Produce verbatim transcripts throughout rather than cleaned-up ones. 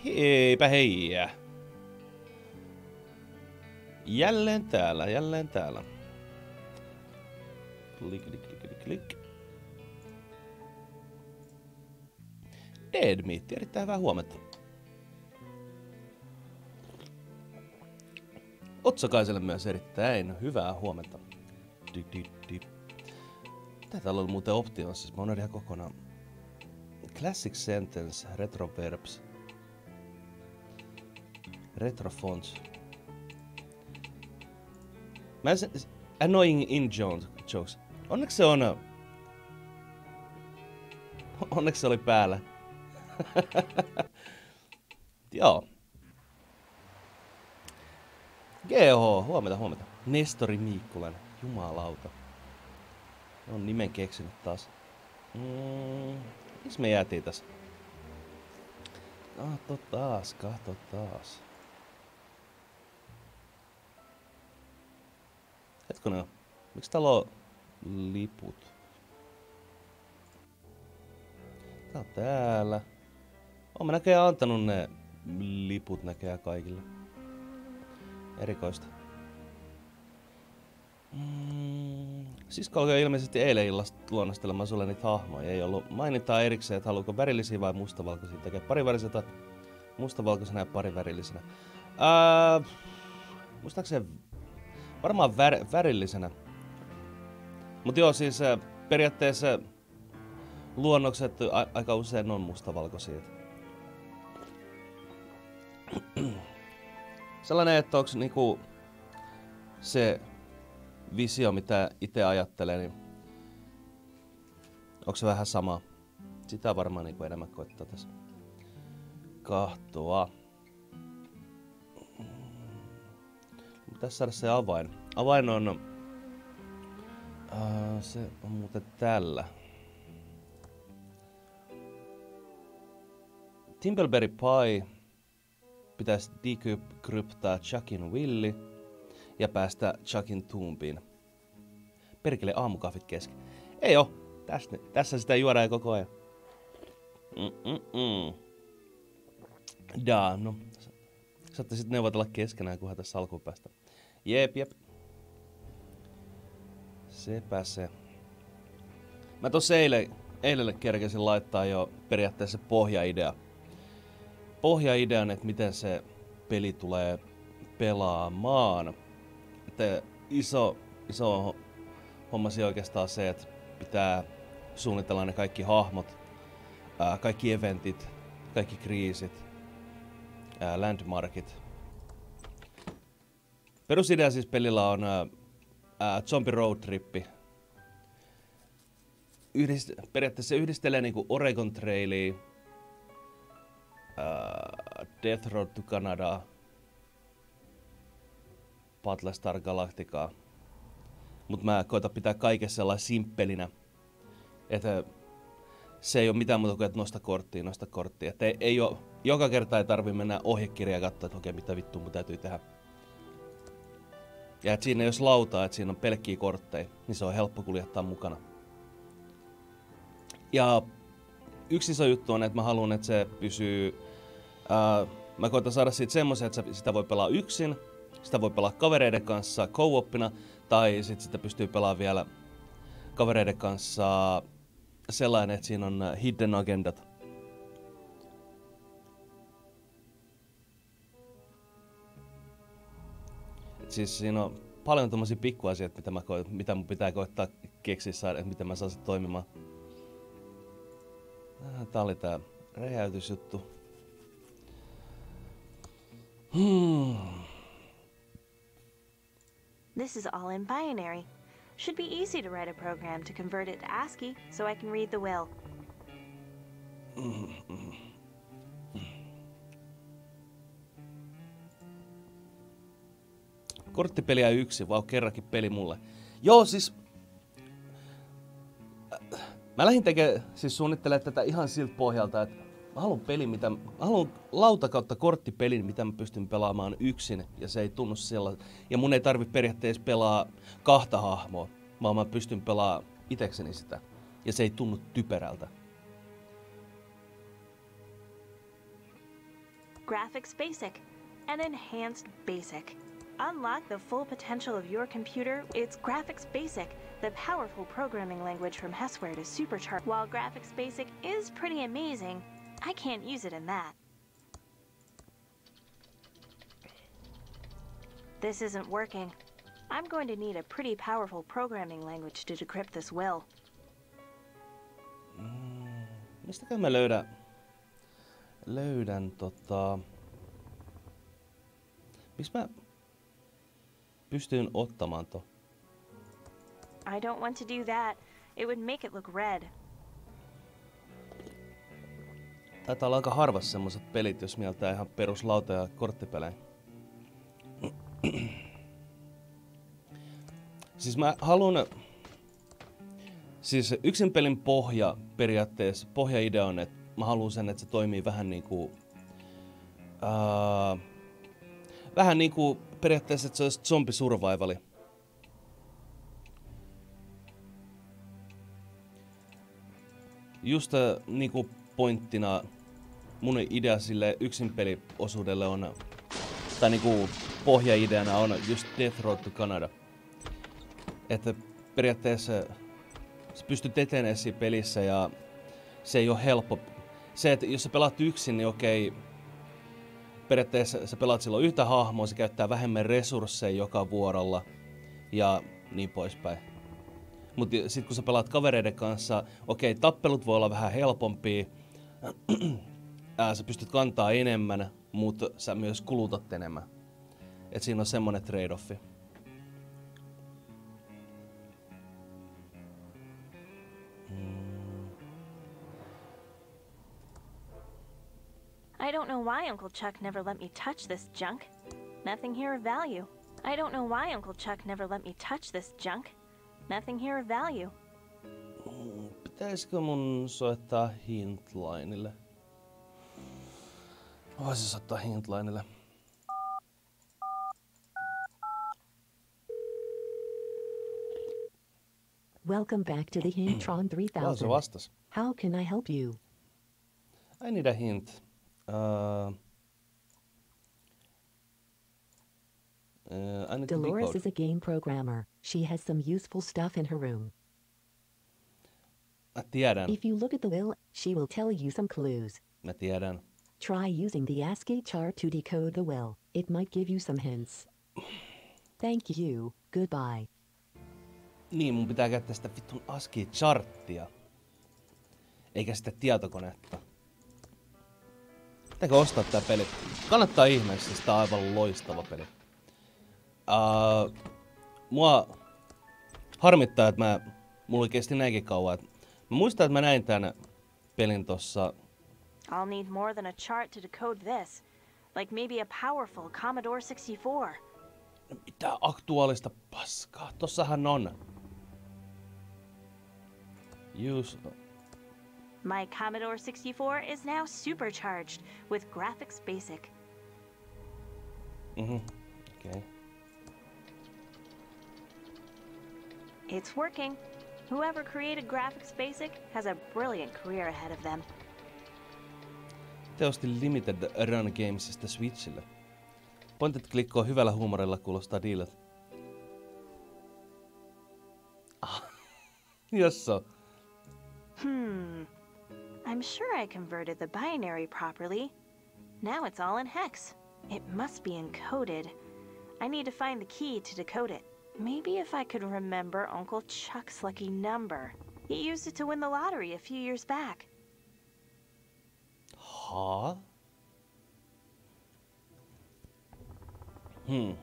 Heipä heijää. Jälleen täällä, jälleen täällä. Klik, klik, klik, klik, klik. Dead Meat, erittäin hyvää huomenta. Otsakaiselle myös erittäin hyvää huomenta. Di, di, di. Tää täällä on muuten optionissa, mä unohdin ihan kokonaan. Classic Sentence, Retro Verbs. Retro Fonts. Mä en se, annoying in jokes. Onneksi se on... Onneksi se oli päällä. Joo. G H, huomenta, huomenta. Nestori Miikkulainen, jumalauta. On nimen keksinyt taas. Mm, missä me jäätiin tässä? Kahto taas, kahto taas. Hetkonen, miksi täällä on liput? Tää on täällä. Oon mä näköjään antanut ne liput näköjään kaikille. Erikoista. Mm, sisko alkoi ilmeisesti eilen illasta luonnostelemaan sulle niitä hahmoja. Ei ollut mainintaa erikseen, että haluuko värillisiä vai mustavalkoisia. Tekee pariväriseltä, mustavalkoisena ja parivärillisenä. Ää, muistaakseni varmaan vär, värillisenä. Mut joo, siis äh, periaatteessa luonnokset a- aika usein on mustavalkoisia. Sellainen, että onks niinku se visio, mitä itse ajattelee, niin onko se vähän sama? Sitä varmaan niinku enemmän koittaa tässä kahtoa. Pitäis saada se avain. Avain on... Uh, se on muuten tällä. Timbleberry Pie pitäisi decryptaa Chuckin Willy ja päästä Chuckin tuumpiin. Perkele, aamukahvit kesken. Ei oo. Tässä, tässä sitä juodaan koko ajan. Mm-mm-mm. Daa, no. Saatte sit neuvotella keskenään, kunhan tässä alkuun päästä. Jep, jep. Sepä se. Mä tossa eilen, eilen kerkesin laittaa jo periaatteessa pohjaidea. Pohjaidean, että miten se peli tulee pelaamaan. Että iso, iso hommasi oikeastaan se, että pitää suunnitella ne kaikki hahmot, ää, kaikki eventit, kaikki kriisit, ää, landmarkit. Perusidea siis pelillä on ää, ää, zombie road trippi. Yhdist, periaatteessa se yhdistelee niinku Oregon Trailia, ää, Death Road to Canada, Battlestar Galacticaa. Mut mä koitan pitää kaikessa sellainen simppelinä, että se ei oo mitään muuta kuin, että nosta korttia, nosta korttia. Että ei, ei oo, joka kerta ei tarvi mennä ohjekirjaa ja katsoa, että okei, mitä vittua mun täytyy tehdä. Ja että siinä jos lautaa, että siinä on pelkkiä kortteja, niin se on helppo kuljettaa mukana. Ja yksi iso juttu on, että mä haluan, että se pysyy... Ää, mä koitan saada siitä semmoisen, että sitä voi pelaa yksin, sitä voi pelaa kavereiden kanssa co-opina, tai sit sitä pystyy pelaamaan vielä kavereiden kanssa sellainen, että siinä on hidden agendat. Et siis siinä on paljon tommosia pikkuasioita, mitä, mä koet, mitä mun pitää koittaa keksiä saada, että miten mä saan sit toimimaan. Tää oli tää räjäytysjuttu. Hmm. This is all in binary. Should be easy to write a program to convert it to ASCII so I can read the will. Korttipeliä yksi, vau, kerrankin peli mulle. Joo, siis... Mä lähdin tekemään, siis suunnittelemaan tätä ihan siltä pohjalta, että mä haluan pelin, mitä... Mä haluan lauta kautta korttipelin, mitä mä pystyn pelaamaan yksin, ja se ei tunnu sellaisen. Ja mun ei tarvi periaatteessa pelaa kahta hahmoa, vaan mä pystyn pelaamaan itekseni sitä. Ja se ei tunnu typerältä. Graphics Basic, an enhanced basic. Unlock the full potential of your computer. It's Graphics Basic, the powerful programming language from Hesware to supercharge. While Graphics Basic is pretty amazing, I can't use it in that. This isn't working. I'm going to need a pretty powerful programming language to decrypt this will. Mm, mistäkään mä löydän, löydän tota... Miksi mä pystyin ottamaan to? I don't want to do that. It would make it look red. Taitaa olla aika harvassa semmoset pelit, jos mieltää ihan perus lauta- ja korttipelejä. Siis mä haluan... Siis yksin pelin pohja periaatteessa, pohjaidea on, että mä haluan sen, että se toimii vähän niinku... Uh, vähän niinku periaatteessa, että se olisi zombie survivali. Just uh, niinku pointtina mun idea sille yksin peliosuudelle on... Tai niinku pohjaideana on just Death Road to Canada. Että periaatteessa sä pystyt etenemään siinä pelissä ja se ei ole helppo. Se, että jos sä pelaat yksin, niin okei, periaatteessa sä pelaat silloin yhtä hahmoa, se käyttää vähemmän resursseja joka vuorolla ja niin poispäin. Mutta sit kun sä pelaat kavereiden kanssa, okei, tappelut voi olla vähän helpompia, Ää, sä pystyt kantaa enemmän, mutta sä myös kulutat enemmän. Et siinä on semmonen trade-offi. I don't know why Uncle Chuck never let me touch this junk. Nothing here of value. I don't know why Uncle Chuck never let me touch this junk. Nothing here of value. Pitäisikö mun soittaa Hintlineille? Voisin soittaa Hintlineille. Welcome back to the Hintron three Oh, se thousand. vastas. How can I help you? I need a hint. Uh, uh, I need Dolores to is a game programmer. She has some useful stuff in her room. Mä tiedän. If you look at the will, she will tell you some clues. Mä tiedän. Try using the ASCII chart to decode the will. It might give you some hints. Thank you. Goodbye. Niin, mun pitää käyttää sitä vittun ASCII-charttia. Eikä sitä tietokonetta. Pitääkö ostaa tää peli? Kannattaa ihmeessä, sitä on aivan loistava peli. Uh, mua harmittaa, että mä... Mulla kesti näinkin kauan. Mä muistan, että mä näin tän pelin tossa... I'll need more than a chart to decode this. Like maybe a powerful Commodore sixty-four. Mitä aktuaalista paskaa? Tossahan on. Use... My Commodore sixty-four is now supercharged with Graphics Basic. Mhm. Okei. Okay. It's working. Whoever created Graphics Basic has a brilliant career ahead of them. Te osti Limited Run Gamesista Switchille. Pointit klikkoa hyvällä huumorilla kuulostaa dealet. Ah. Josso. Hmm. I'm sure I converted the binary properly. Now it's all in hex. It must be encoded. I need to find the key to decode it. Maybe if I could remember Uncle Chuck's lucky number. He used it to win the lottery a few years back. Huh? Hmm.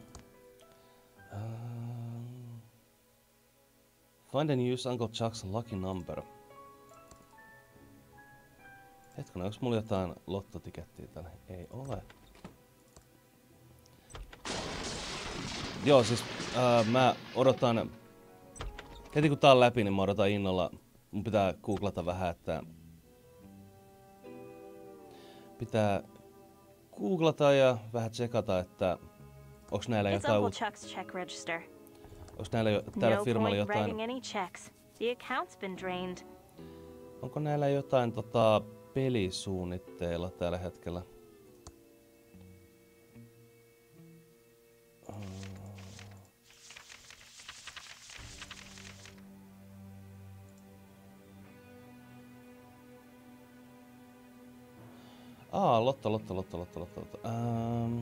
Um, find and use Uncle Chuck's lucky number. Hetkinen, onks mulla jotain lottotikettiä täällä? Ei ole. Joo, siis ää, mä odotan... Heti kun tää on läpi, niin mä odotan innolla. Mun pitää googlata vähän, että... Pitää googlata ja vähän tsekata, että... Onks näillä It's jotain... Uncle Chuck's check register. Onks näillä jo, täällä No firmalla point jotain... writing any checks. The account's been drained. Onko näillä jotain tota, pelisuunnitteilla tällä hetkellä? Aa, Lotto, Lotto, Lotto, Lotto, Lotto, Lotto. Ähm...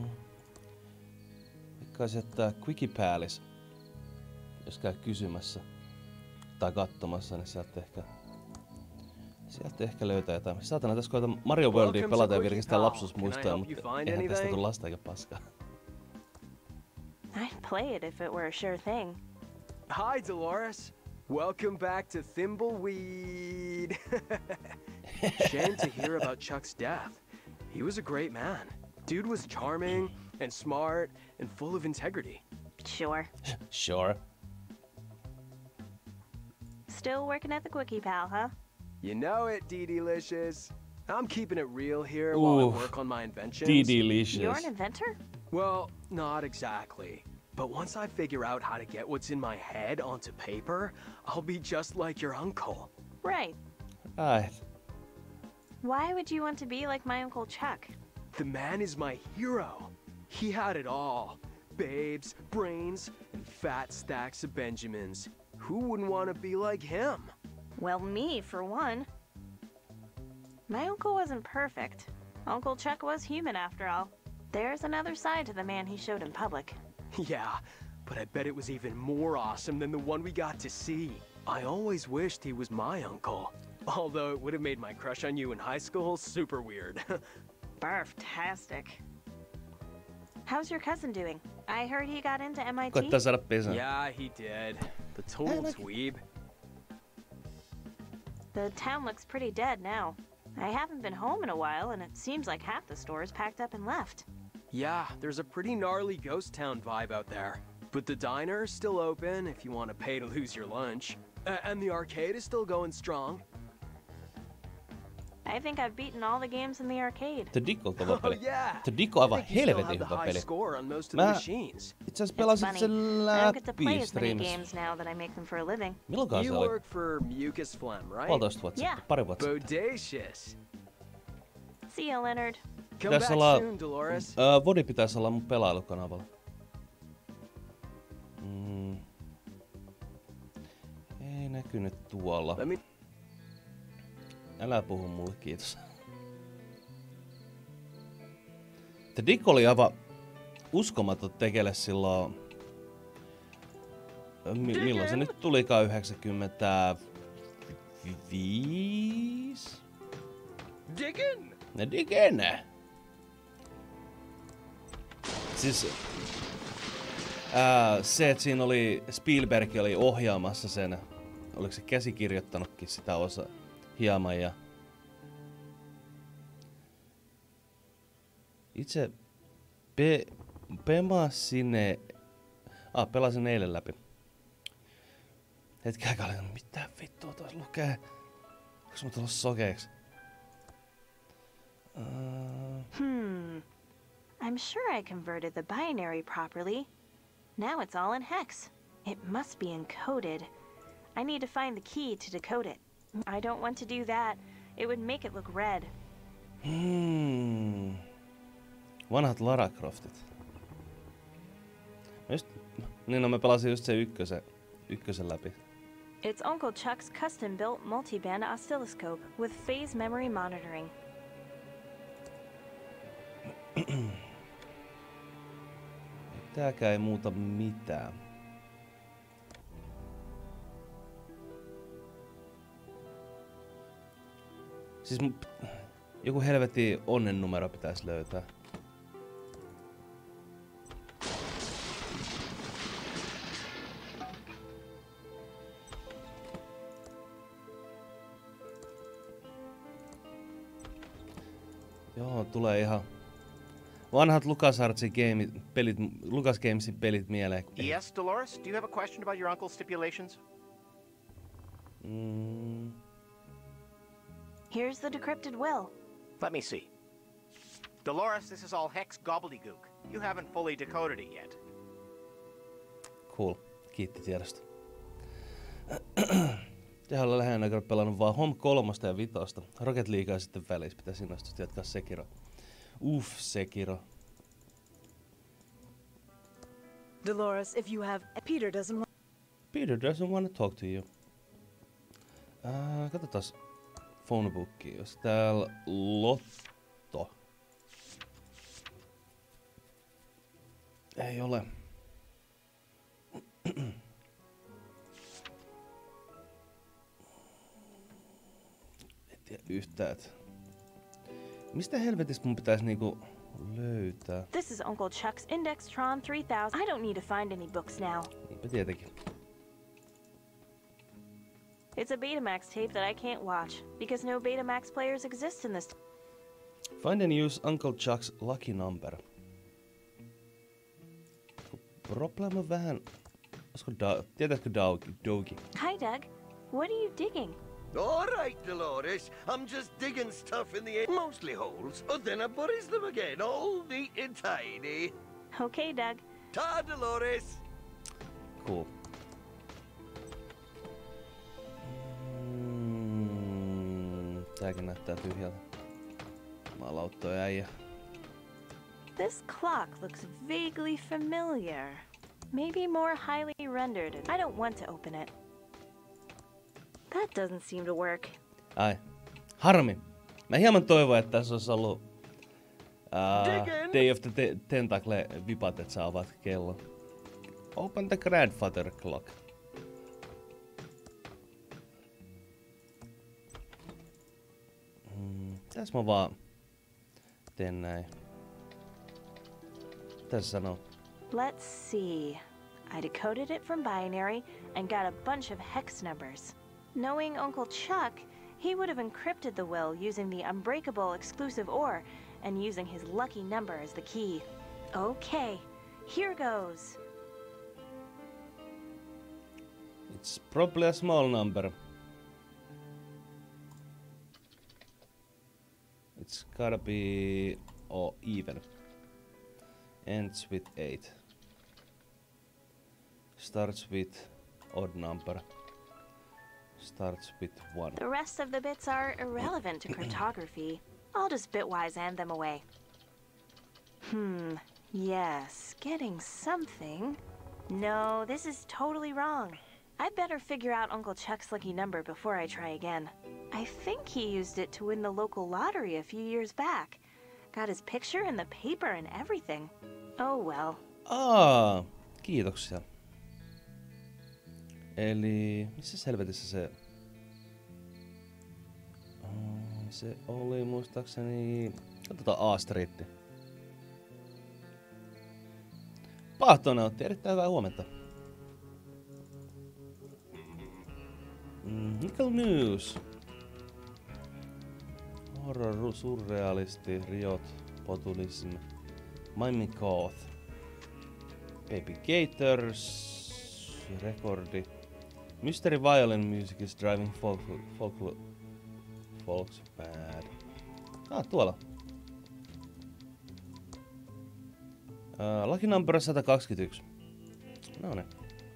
Kai että Quickie-Päällis, jos käy kysymässä tai katsomassa, niin sieltä ehkä, sieltä ehkä löytää jotain. Saatana, tässä koitan Mario Worldia pelata ja virkistää lapsuusmuistoja, mutta eihän tästä tule lasta eikä paskaa. I'd play it if it were a sure thing. Hi, Dolores. Welcome back to Thimbleweed. Shame to hear about Chuck's death. He was a great man. Dude was charming and smart and full of integrity. Sure. Sure. Still working at the Quickie Pal, huh? You know it, D-Delicious. I'm keeping it real here while I Ooh, work on my inventions. D-Delicious. You're an inventor? Well, not exactly. But once I figure out how to get what's in my head onto paper, I'll be just like your uncle. Right. Right. Why would you want to be like my Uncle Chuck? The man is my hero. He had it all. Babes, brains, and fat stacks of Benjamins. Who wouldn't want to be like him? Well, me, for one. My uncle wasn't perfect. Uncle Chuck was human, after all. There's another side to the man he showed in public. Yeah, but I bet it was even more awesome than the one we got to see. I always wished he was my uncle. Although it would have made my crush on you in high school super weird. Barf-tastic. How's your cousin doing? I heard he got into M I T. Koittaa saada pesän. Yeah, he did. The total dweeb. The town looks pretty dead now. I haven't been home in a while, and it seems like half the stores packed up and left. Yeah, there's a pretty gnarly ghost town vibe out there. But the diner is still open if you want to pay to lose your lunch. Uh, and the arcade is still going strong. I think I've beaten all the games in the arcade. The Dick on kova Oh peli. yeah. The Dick on aivan I think you still helvetin have the hyvä high peli. score on most of the Mä machines. itse asiassa It's pelasin funny. sen I don't get to play läpi as many streamissa. games now that I make them for a living. Milloinkaan se You oli? work for Mucus Phlegm, right? Puolitoista vuotta Yeah. sitten, pari vuotta sitten. Bodacious. See ya, Leonard. Come Pitäis back olla, soon, Dolores. uh, Vodi pitäisi olla mun pelailukanavalla. Mm. Ei näkynyt tuolla. Let me... Älä puhu mulle, kiitos. The Dick oli aivan uskomaton tekele silloin... Mi- milloin se nyt tulikaan? yhdeksänkymmentäviisi? Diggin'! Ne Diggin! Siis... Ää, se, että siinä oli... Spielberg oli ohjaamassa sen... Oliko se käsikirjoittanutkin sitä osa hieman ja... Itse... Pe... Pemasin ne... Ah, pelasin eilen läpi. Hetken aikaa olin, mitä vittua tuossa lukee? Onks mä tullut sokeeksi? Uh... Hmm. I'm sure I converted the binary properly. Now it's all in hex. It must be encoded. I need to find the key to decode it. I don't want to do that. It would make it look red. Hmm. Vanhat Lara Croftit. Just, niin no mä pelasin just se ykkösen, ykkösen läpi. It's Uncle Chuck's custom-built multi-band oscilloscope with phase memory monitoring. Tääkään ei muuta mitään. Siis mun pit- joku helvetin onnennumero pitäisi löytää. Joo, tulee ihan vanhat LucasArtsin game, pelit, Lucas Gamesin pelit mieleen. Yes, Dolores? Do you have a question about your uncle's stipulations? Mm, Here's the decrypted will. Let me see. Dolores, this is all hex gobbledygook. You haven't fully decoded it yet. cool. Kiitti tiedosta. Tehän olen lähinnä aikaa pelannut vaan Home kolmosta ja vitosta. Rocket Leaguea sitten välissä pitäisi innostusti jatkaa Sekiro. Uff, Sekiro. Dolores, if you have... Peter doesn't want... Peter doesn't want to talk to you. Uh, katsotaan phonebookia, jos täällä Lotto. Ei ole. En tiedä yhtään. Mistä helvetistä mun pitäisi niinku löytää? This is Uncle Chuck's Indextron three thousand. I don't need to find any books now. Niinpä tietenkin. It's a Betamax tape that I can't watch because no Betamax players exist in this. Find and use Uncle Chuck's lucky number. Problema on vähän... Olisiko da... Tietäätkö Dougie? Dougie? Hi, Doug. What are you digging? All right, Dolores. I'm just digging stuff in the air. Mostly holes, but then I buries them again, all neat and tidy. Okay, Doug. Ta, Dolores. Cool. Mm, tääkin näyttää tyhjältä. Maalauttoja äijä. This clock looks vaguely familiar. Maybe more highly rendered. I don't want to open it. That doesn't seem to work. Ai. Harmi. Mä hieman toivon, että tässä olisi ollut uh, Day of the te- Tentacle vipat, että sä avaat kello. Open the grandfather clock. Mm, tässä mä vaan teen näin. Mitä se sanoo? Let's see. I decoded it from binary and got a bunch of hex numbers. Knowing Uncle Chuck, he would have encrypted the will using the unbreakable exclusive ore and using his lucky number as the key. Okay, here goes. It's probably a small number. It's gotta be or even. Ends with eight. Starts with odd number. Starts with one. The rest of the bits are irrelevant to cryptography. I'll just bitwise hand them away. Hmm, yes, getting something. No, this is totally wrong. I'd better figure out Uncle Chuck's lucky number before I try again. I think he used it to win the local lottery a few years back. Got his picture in the paper and everything. Oh well. Aa, kiitoksia. Eli, missä helvetissä se... Oh, se oli muistaakseni... Katsotaan A-Street. Pahtonautti, erittäin hyvää huomenta. Mm, Nickel News. Horror, surrealisti, riot, populism. Miming Goth. Baby Gators. Rekordi. Mystery violin music is driving folk... folk... folks bad. Ah, tuolla. Uh, lucky number sata kaksikymmentäyksi. No niin.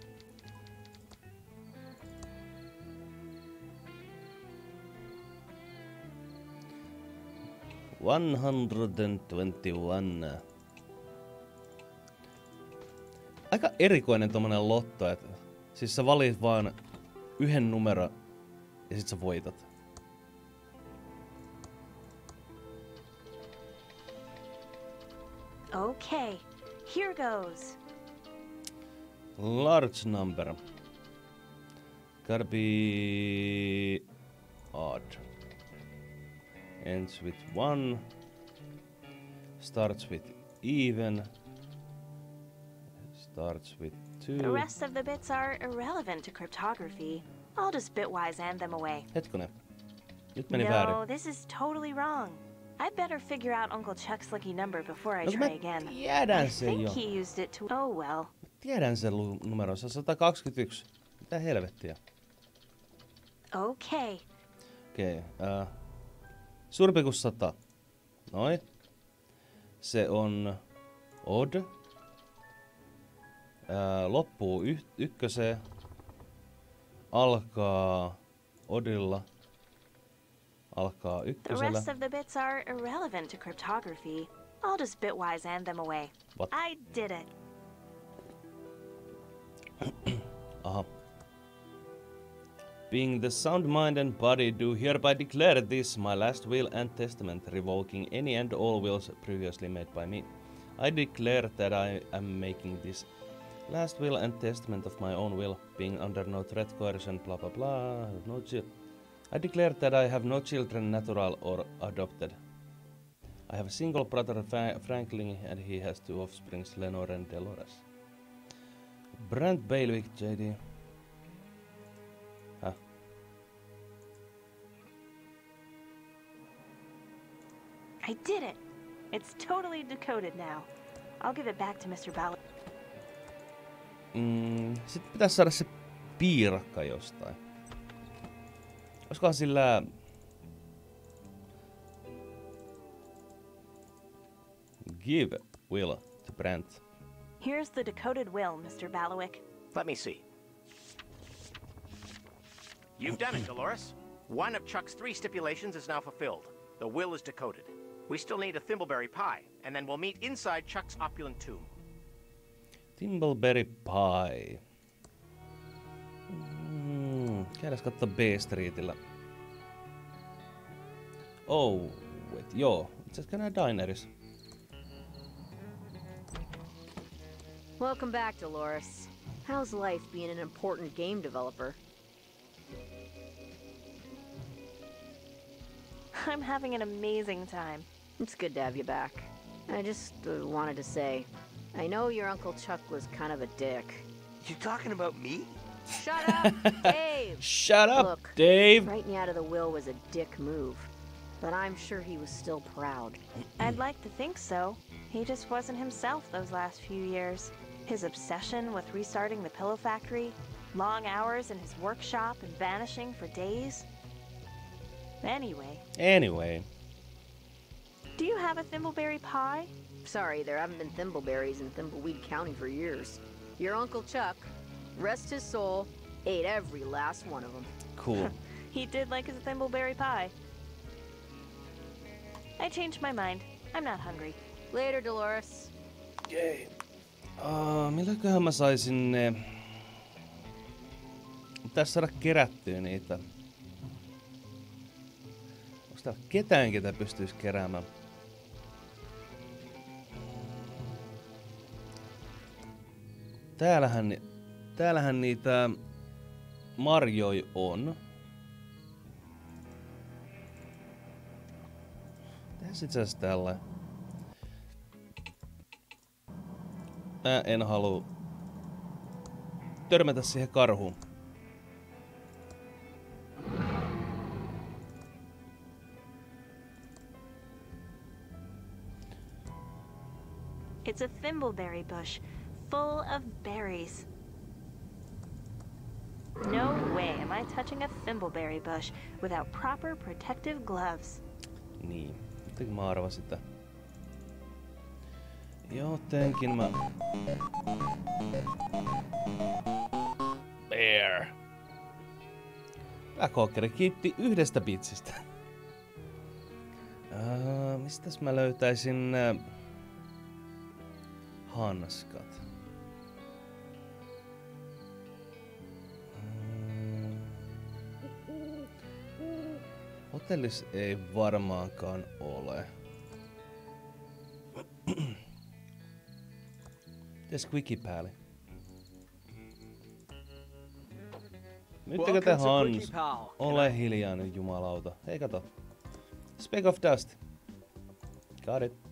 one twenty-one. Aika erikoinen tommonen lotto, että siis sä valit vaan yhden numero ja sit sä voitat. Okay, here goes. Large number. Gotta be odd. Ends with one. Starts with even. Starts with two. The rest of the bits are irrelevant to cryptography. I'll just bitwise hand them away. Hetkonen. Nyt meni No, väärin. this is totally wrong. I'd better figure out Uncle Chuck's lucky number before I No, try mä again. tiedän I sen think jo. he used it to... Oh well. Tiedän sen lu- numero. Se on sata kaksikymmentäyksi. Mitä helvettiä? Okay. Okei. Okay, uh, suurempi kuin sata. Noin. Se on odd. Uh, loppuu y- ykköseen. Alkaa oddilla. Alkaa The ykkösellä. rest of the bits are irrelevant to cryptography. I'll just bitwise hand them away. What? I did it. Aha. Being the sound mind and body, do hereby declare this my last will and testament, revoking any and all wills previously made by me. I declare that I am making this last will and testament of my own will, being under no threat, coercion, blah blah blah. No chi- I declare that I have no children, natural or adopted. I have a single brother, Fa- Franklin, and he has two offspring, Lenore and Dolores. Brent Bailiwick, J D. Huh? I did it! It's totally decoded now. I'll give it back to Mister Ball. Mm, sitten pitäisi saada se piirakka jostain. Olisikohan sillä... Give will to Brent. Here's the decoded will, Mister Bailiwick. Let me see. You've done it, Dolores. One of Chuck's three stipulations is now fulfilled. The will is decoded. We still need a thimbleberry pie, and then we'll meet inside Chuck's opulent tomb. Thimbleberry pie. Mm, käydäs katsoa B-Streetillä. Oh, wait, joo. Itse asiassa käydään dinerissa. Welcome back, Dolores. How's life being an important game developer? I'm having an amazing time. It's good to have you back. I just uh, wanted to say, I know your Uncle Chuck was kind of a dick. You talking about me? Shut up, Dave! Shut up, Look, Dave! writing out of the will was a dick move, but I'm sure he was still proud. I'd like to think so. He just wasn't himself those last few years. His obsession with restarting the pillow factory, long hours in his workshop and vanishing for days. Anyway. Anyway. Do you have a thimbleberry pie? Sorry, there haven't been thimbleberries in Thimbleweed County for years. Your Uncle Chuck, rest his soul, ate every last one of them. Cool. He did like his thimbleberry pie. I changed my mind. I'm not hungry. Later, Dolores. Okei. Uh, milläköhän mä saisin ne... Pitäis saada kerättyä niitä. Onks täällä ketään, ketä pystyis keräämään? Täällähän, ni- täällähän niitä marjoi on. Tehdään itse asiassa tällä. Mä en halua törmätä siihen karhuun. It's a thimbleberry bush, full of berries. No way am I touching a thimbleberry bush without proper protective gloves. Niin, jotenkin mä arvasin sitä. Jotenkin mä... Bear. Black Hawkeri kiitti yhdestä bitsistä. Uh, mistäs mä löytäisin... Uh, hanskat. Mm. Hotellis ei varmaankaan ole. Mites Quickie päälle? Nyttekö te Hans? Ole hiljaa nyt, jumalauta. Hei kato. Speck of dust. Got it.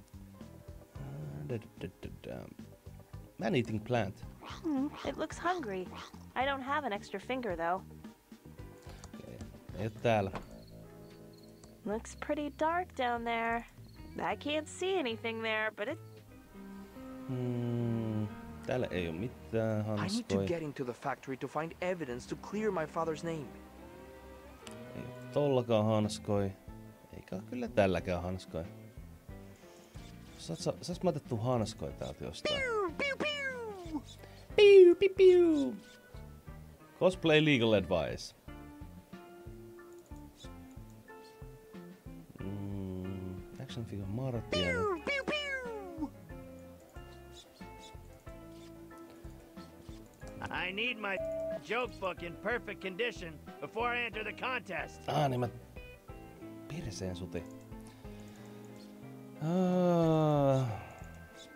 Man-eating plant. It looks hungry. I don't have an extra finger though. Ei oo täällä. Looks pretty dark down there. I can't see anything there, but it... Hmm, täällä ei oo mitään I need to hanskoja. get into the factory to find evidence to clear my father's name. Ei oo tollakaan hanskoi. Eikä oo kyllä tälläkään hanskoi. Saas, saas mä otettu hanskoi täältä jostain? Piu, piu, piu, piu, piu. Cosplay legal advice. Mm, action figure Martian. I need my joke book in perfect condition before I enter the contest. Ah, niin mä... Pirseen suti. Ah.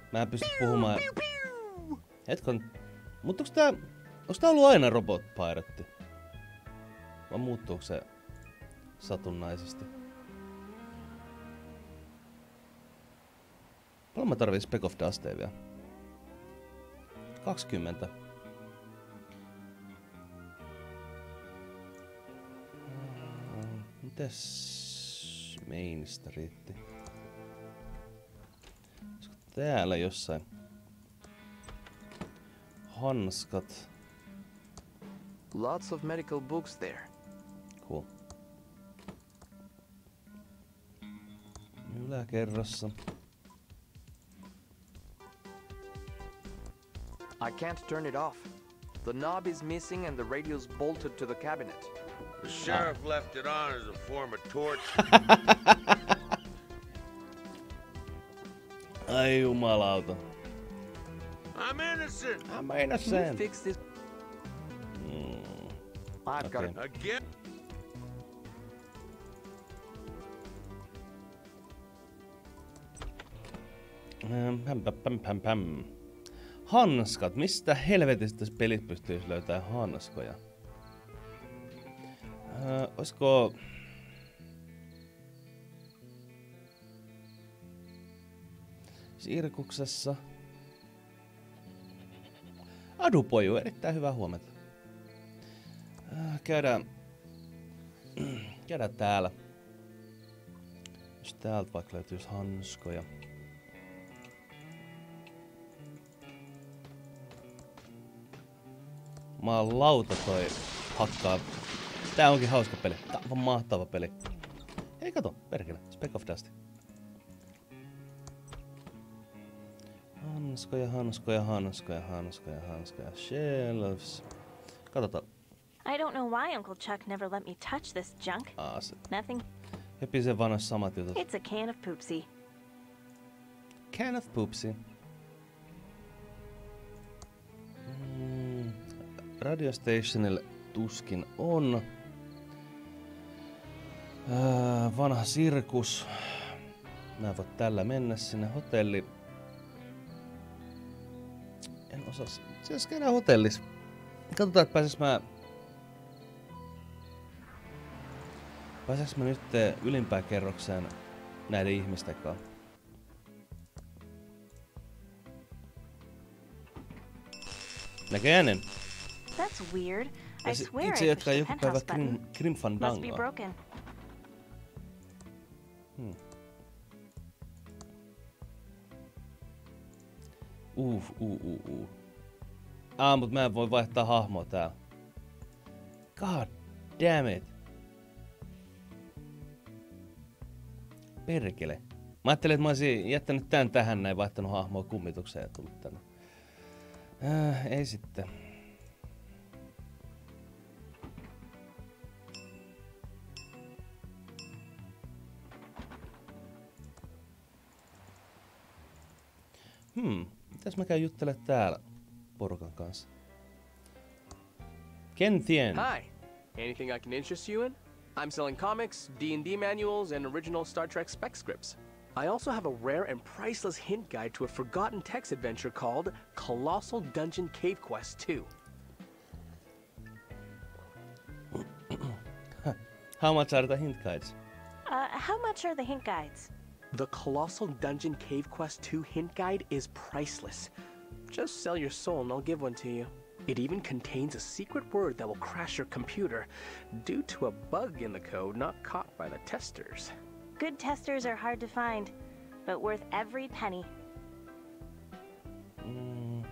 Mä en pysty puhumaan. Hetkon. Muuttuuko tää... Onks tää ollut aina Robot Pirate? Vai muuttuuko se satunnaisesti? Paljon mä tarvitsen Speck of Dustia vielä? kaksikymmentä. Mites Mainista riitti? Olisiko täällä jossain? Hanskat. Lots of medical books there. Cool. Yläkerrassa. I can't turn it off. The knob is missing and the radio's bolted to the cabinet. The sheriff ah. left it on as a form of torture. Ai jumalauta. I'm innocent. I'm innocent. You fix this. Mm. I've Okay. got it. Again? Ähm, Päm, päm, päm, päm, päm. Hanskat. Mistä helvetistä tässä pelit pystyisi löytämään hanskoja? Öö, olisiko... Sirkuksessa. Adupoju, erittäin hyvää huomenta. Öö, käydään... Käydään täällä. Jos täältä vaikka löytyisi hanskoja. Maan lauta toi hakkaa. Tää onkin hauska peli. Tää on aivan mahtava peli. Hei kato, perkele. Speck of Dust. Hanskoja, hanskoja, hanskoja, hanskoja, hanskoja. Shelves. Katsotaan. I don't know why Uncle Chuck never let me touch this junk. Aa, se. Nothing. Hepisen vanhoissa samat jutut. It's a can of poopsie. Can of poopsie. Mm, radio stationille tuskin on. Äh, vanha sirkus. Mä en voi tällä mennä sinne. Hotelli. En osaa. Siis käydään hotellis. Katsotaan, että pääsis mä... Pääseks mä nyt ylimpään kerrokseen näiden ihmisten kanssa? Näköjään en. That's weird. I Se- swear itse I jatkaa pushed the joku päivä penthouse Grim, button. Grim Must be Fandangoa. broken. Hmm. Uh, uh, uh, uh. Ah, mut mä en voi vaihtaa hahmoa täällä. God damn it. Perkele. Mä ajattelin, että mä olisin jättänyt tän tähän näin, vaihtanut hahmoa kummitukseen ja tullut tänne. Äh, ei sitten. Hmm, mitäs mä käyn juttelemaan täällä porukan kanssa? Ken Tien. Hi. Anything I can interest you in? I'm selling comics, D and D manuals, and original Star Trek spec scripts. I also have a rare and priceless hint guide to a forgotten text adventure called Colossal Dungeon Cave Quest two. How much are the hint guides? Uh, how much are the hint guides? The Colossal Dungeon Cave Quest two hint guide is priceless. Just sell your soul and I'll give one to you. It even contains a secret word that will crash your computer due to a bug in the code not caught by the testers. Good testers are hard to find, but worth every penny. Mm.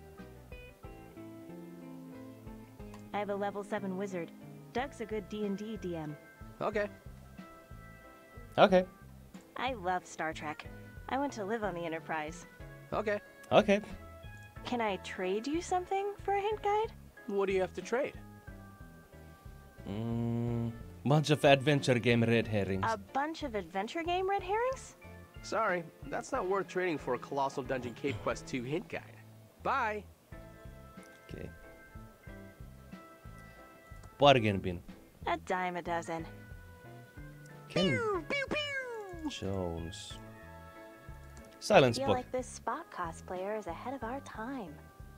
I have a level seven wizard. Doug's a good D and D D M. Okay. Okay. I love Star Trek. I want to live on the Enterprise. Okay. Okay. Can I trade you something for a hint guide? What do you have to trade? Mm. Bunch of adventure game red herrings. A bunch of adventure game red herrings? Sorry, that's not worth trading for a Colossal Dungeon Cave Quest two hint guide. Bye! Okay. Bargain bin. A dime a dozen. Ken Jones. Silent I feel Spock. like this Spock cosplayer is ahead of our time.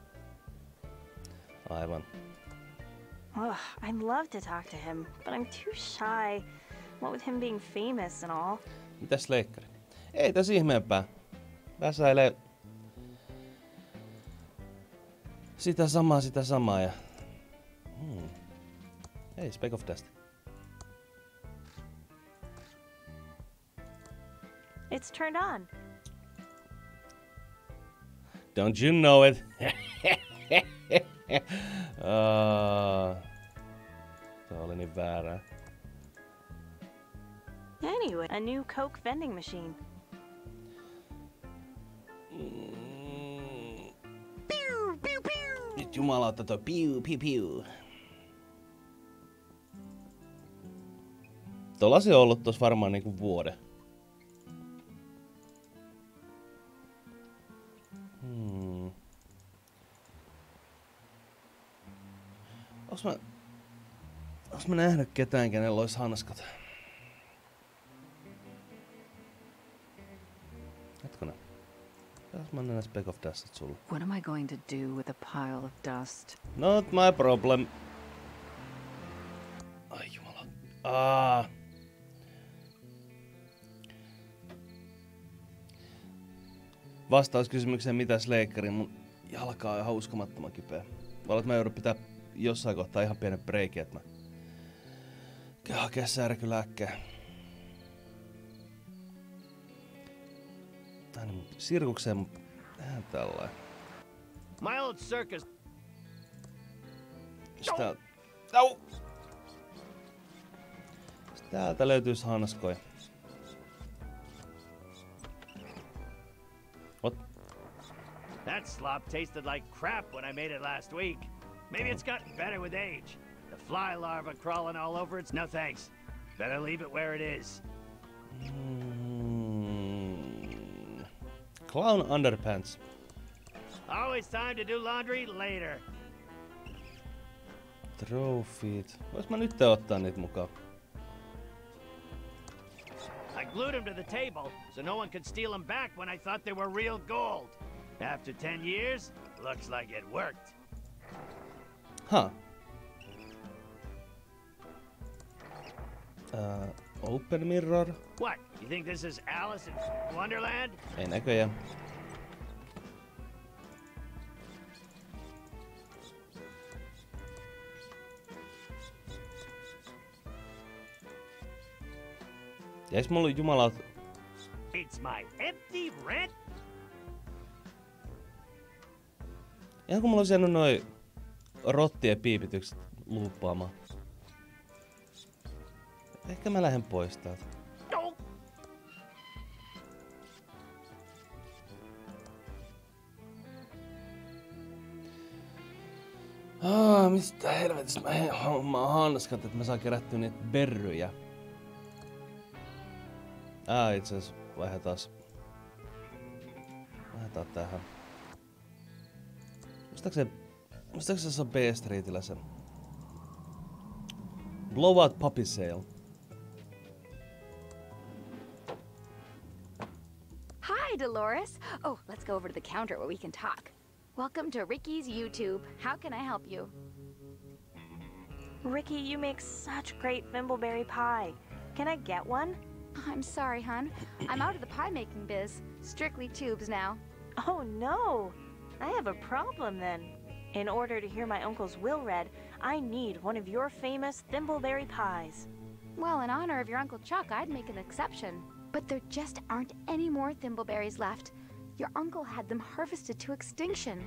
Aivan. Ugh, I'd love to talk to him, but I'm too shy. What with him being famous and all. Mitäs leikkari? Ei tässä ihmeempää. Väsäilee sitä samaa, sitä samaa ja... Hmm. Ei, Speck of Dust. It's turned on. Don't you know it? uh, se oli niin väärää. Anyway, a new Coke vending machine. Mm. Piu, piu, piu. Nyt jumalauta toi piu, piu, piu. Tuolla se on ollut tossa varmaan niinku vuoden. Hmm. Onks mä... Onks mä nähnyt ketään, kenellä ois hanskat? Hetkonen. Jos mä annan nää Speck of Dustit sulle. What am I going to do with a pile of dust? Not my problem. Ai jumala. Ah. Vastaus kysymykseen mitäs leikkari, mun jalka on ihan uskomattoman kipeä. Voi olla, että mä joudun pitää jossain kohtaa ihan pienen breikin, että mä käyn hakea särkylääkkeen. Tää on sirkukseen, mut tehdään tällainen. My old circus. Täältä... Au! Täältä löytyis hanskoja. What? That slop tasted like crap when I made it last week. Maybe it's gotten better with age. The fly larva crawling all over it. No thanks. Better leave it where it is. Mm. Clown underpants. Always time to do laundry later. Trophiet. Vois mä nyt ottaa niitä mukaan? I glued them to the table so no one could steal them back when I thought they were real gold. After ten years, looks like it worked. Huh. Uh, open mirror. What? You think this is Alice in Wonderland? Ei näköjään. Jäis mulla jumalaut... It's my empty rent? Ihan kun mulla olisi jäänyt noi rottien piipitykset luuppaamaan. Ehkä mä lähden pois täältä. No. Ah, mistä helvetissä mä hommaan hanskat, että mä saan kerättyä niitä berryjä. Ah, itse asiassa vaihdetaan. Vaihdetaan tähän. Muistaakseni, muistaakseni se on B-Streetillä se Blowout Puppy Sale. Hi, Dolores. Oh, let's go over to the counter where we can talk. Welcome to Ricky's YouTube. How can I help you? Ricky, you make such great thimbleberry pie. Can I get one? I'm sorry, hon. I'm out of the pie-making biz. Strictly tubes now. Oh no! I have a problem then. In order to hear my uncle's will read, I need one of your famous thimbleberry pies. Well, in honor of your Uncle Chuck, I'd make an exception. But there just aren't any more thimbleberries left. Your uncle had them harvested to extinction.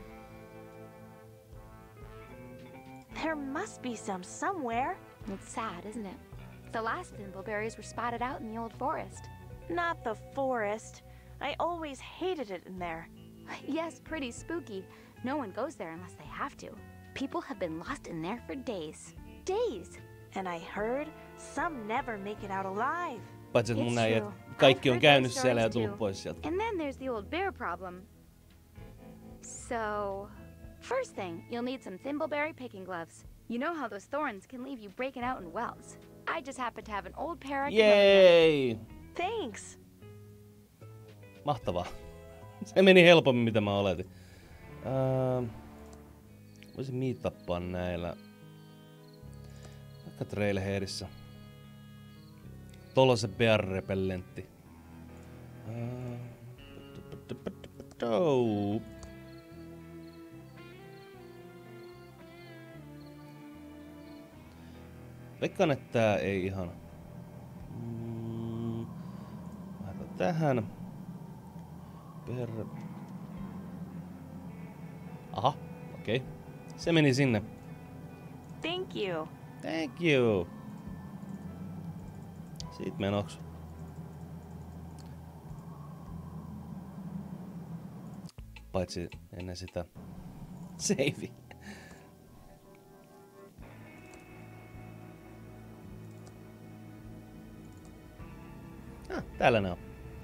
There must be some somewhere. It's sad, isn't it? The last thimbleberries were spotted out in the old forest. Not the forest. I always hated it in there. Yes, pretty spooky. No one goes there unless they have to. People have been lost in there for days. Days! And I heard some never make it out alive. Paitsi että mun äijät, kaikki on käynyt siellä ja tullut pois sieltä. And then there's the old bear problem. So, first thing, you'll need some thimbleberry picking gloves. You know how those thorns can leave you breaking out in welts. I just happen to have an old pair I can Yay! Thanks! Mahtavaa. Se meni helpommin mitä mä oletin. Uh, voisin meetappaa näillä. Vaikka Trailheadissä. Tuolla on se bear repellentti. Uh, Veikkaan, että tää ei ihan... Mm, laitan tähän. Per... Aha, okei. Okay. Se meni sinne. Thank you. Thank you. Siitä menoks. Paitsi ennen sitä save. Ah, täällä ne on.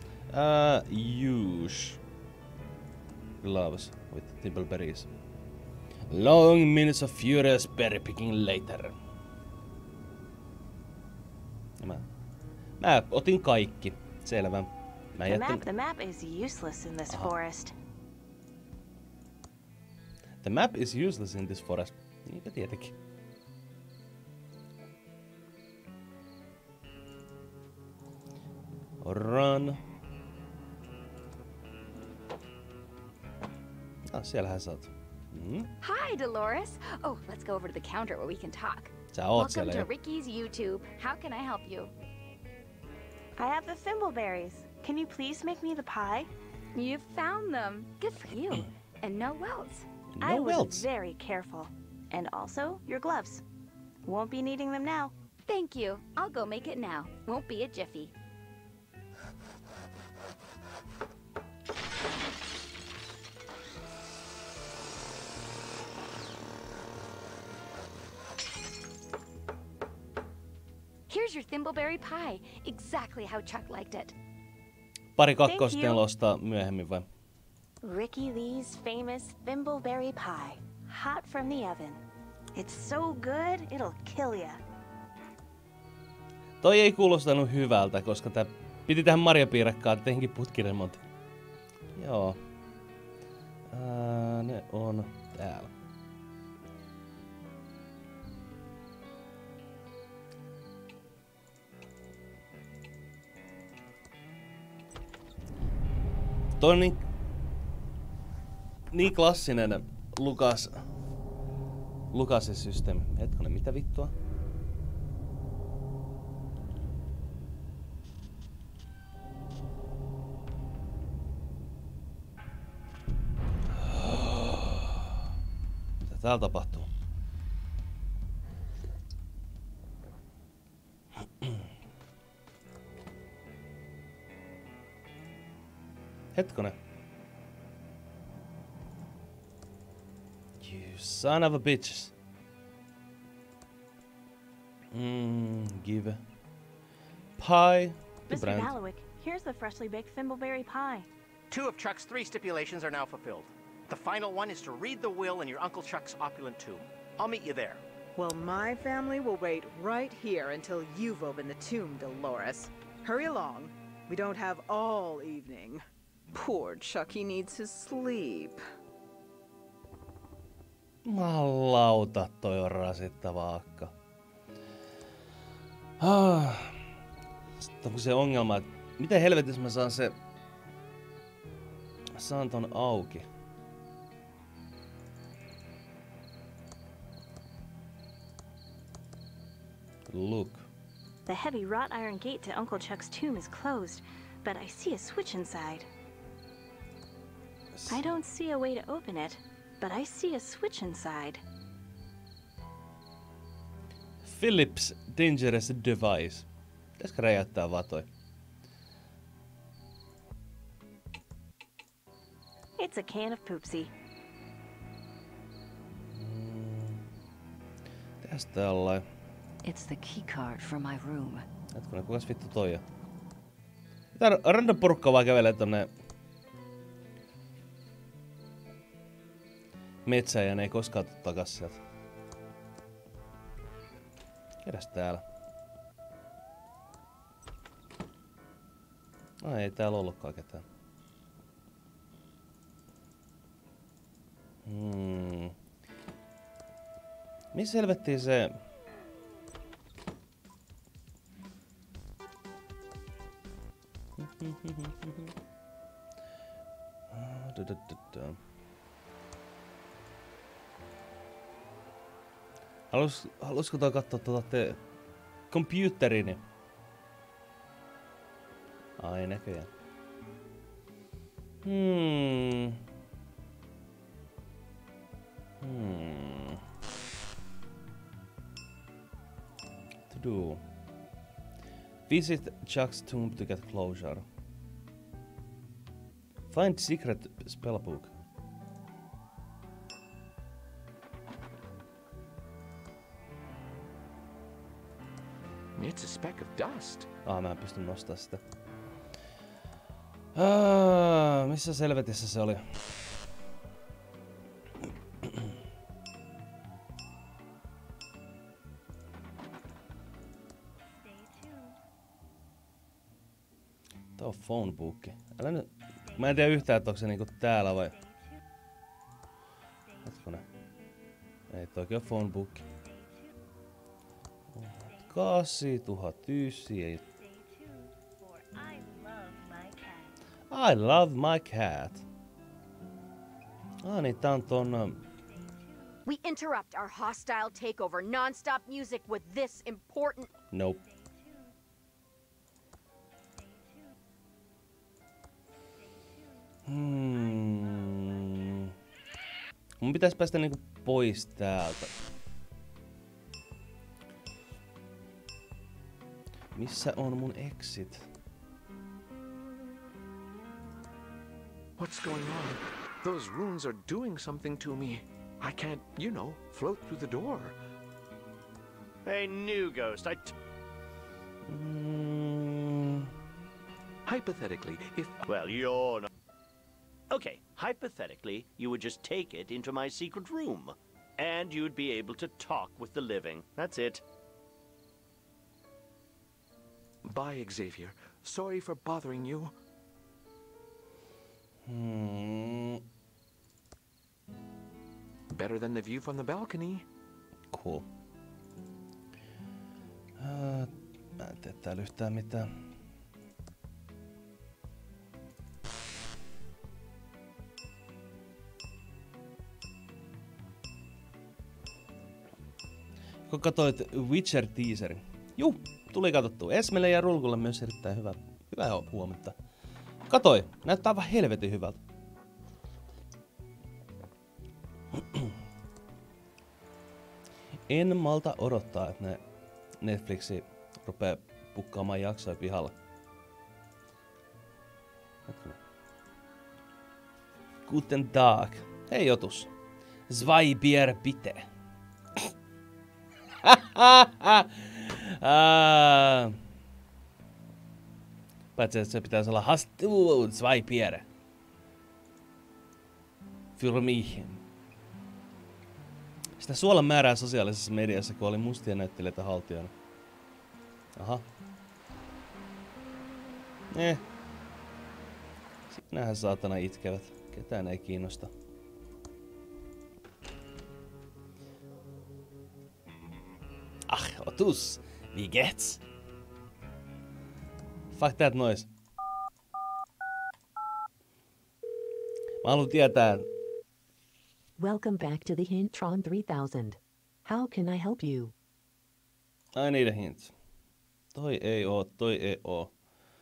Uh, use gloves with thimbleberries. Long minutes of furious berry picking later. Mä, mä otin kaikki. Selvä. Mä The jätän... map, the map is useless in this Aha. forest. The map is useless in this forest. Niinpä tietenkin. Run. Ah, siellähän sä oot. Mm. Hi, Dolores. Oh, let's go over to the counter where we can talk. Sä oot Welcome siellä to jo. Ricky's YouTube. How can I help you? I have the thimbleberries. Can you please make me the pie? You found them. Good for you. And no welts. I No was welts. very careful. And also, your gloves. Won't be needing them now. Thank you. I'll go make it now. Won't be a jiffy. Here's your thimbleberry pie. Exactly how Chuck liked it. Pari Thank kakkosta you. ostaa myöhemmin vai? Ricky Lee's famous thimbleberry pie. Hot from the oven. It's so good, it'll kill ya. Toi ei kuulostanut hyvältä, koska tää piti tähän marjapiirakkaan tietenkin putkiremontti. Joo. Ää, ne on täällä. Toi on niin, niin klassinen Lukas, Lukasin systeemi. Hetkonen, mitä vittua? Mitä täällä tapahtuu? Hetkonen. You son of a bitches. Mm, give pie to Mister Brand. Ballowick, here's the freshly baked thimbleberry pie. Two of Chuck's three stipulations are now fulfilled. The final one is to read the will in your Uncle Chuck's opulent tomb. I'll meet you there. Well, my family will wait right here until you've opened the tomb, Dolores. Hurry along. We don't have all evening. Poor Chucky needs his sleep. Malauta, toi on rasittava akka. Ah. Sitten on se ongelma, että miten helvetissä mä saan se... Saan ton auki. Look. The heavy wrought iron gate to Uncle Chuck's tomb is closed, but I see a switch inside. I don't see a way to open it, but I see a switch inside. Philips Dangerous Device. Pitäisikö räjäyttää vaan toi? It's a can of poopsie. Mitäs tällainen? It's the keycard for my room. Hetkonen, kukas vittu toi on? Tää random porukka vaan kävelee tonne metsään ja ne ei koskaan tuu takas sieltä. Keräs täällä? No ei täällä ollutkaan ketään. Hmm. Missä helvettiin se... Halus, halusko toi kattoo tuota te... computerini? Ai näköjään. Hmm. Hmm. To do. Visit Chuck's tomb to get closure. Find secret spellbook. It's a speck of dust. Ah, mä en pysty nostaa sitä. Ah, missä selvetissä se oli? Tää on phonebookki. Älä nyt... Mä en tiedä yhtään, että onko se niinku täällä vai... Hetkonen. Ei, toikin on phonebookki. kahdeksantuhatta yhdeksän ei... I love my cat. Ah niin, tää on ton... Um... We interrupt our hostile takeover non-stop music with this important... Nope. Hmm. Mun pitäis päästä niinku pois täältä. Missä on mun exit? What's going on? Those runes are doing something to me. I can't, you know, float through the door. Hey, new ghost, I t- Mm. Hypothetically, if... Well, you're not... Okay, hypothetically, you would just take it into my secret room. And you'd be able to talk with the living. That's it. Bye, Xavier. Sorry for bothering you. Hmm. Better than the view from the balcony. Cool. Uh, mä en tee täällä yhtään mitään. Kun katsoit Witcher-teaserin. Juu, tuli katsottua. Esmelle ja Rulkulle myös erittäin hyvä, hyvää huomenta. Katoi, näyttää aivan helvetin hyvältä. En malta odottaa, että ne Netflixi rupee pukkaamaan jaksoja pihalle. Guten Tag. Hei Jotus. Zwei Bier bitte. ah. Paitsi että se pitäisi olla hast du zwei Bier. Für mich. Sitä suolan määrää sosiaalisessa mediassa, kun oli mustia näyttelijöitä haltijana. Aha. Eh. Siinähän saatana itkevät. Ketään ei kiinnosta. Ach, Otus. Wie geht's? Fuck that noise. Mä haluan tietää... Welcome back to the Hintron three thousand. How can I help you? I need a hint. Toi ei oo, toi ei oo.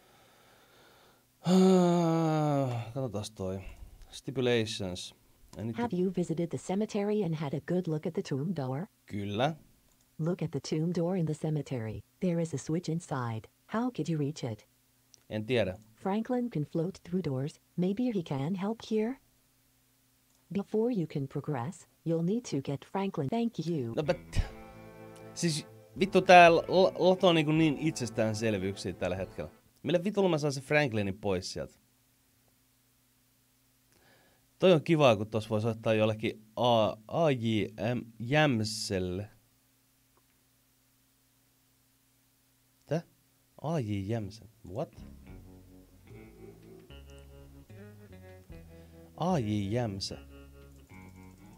Katsotaas toi. Stipulations. Have you visited the cemetery and had a good look at the tomb door? Kyllä. Look at the tomb door in the cemetery. There is a switch inside. How could you reach it? En tiedä. Franklin can float through doors. Maybe he can help here? Before you can progress, you'll need to get Franklin. Thank you. No but... Siis vittu tää lato on niin, niin itsestäänselvyyksiä tällä hetkellä. Millä vitulla mä saan se Franklinin pois sieltä? Toi on kivaa, kun tossa voi soittaa jollekin A J Jämselle. Tä? A J Jämsen. What? A J Jämse.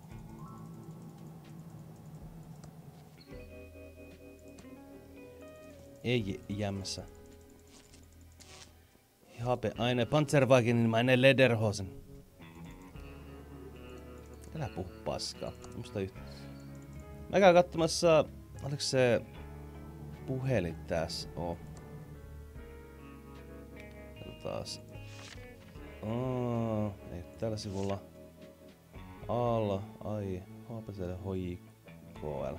Ei jämsä. Ich habe eine Panzerwagen in meine Lederhosen. Älä puhu paskaa. Musta yhtä. Mä käyn katsomassa, oliko se puhelin tässä? Oh. Taas. Oh, ei tällä sivulla. Alla, ai, haapaselle hoi K L.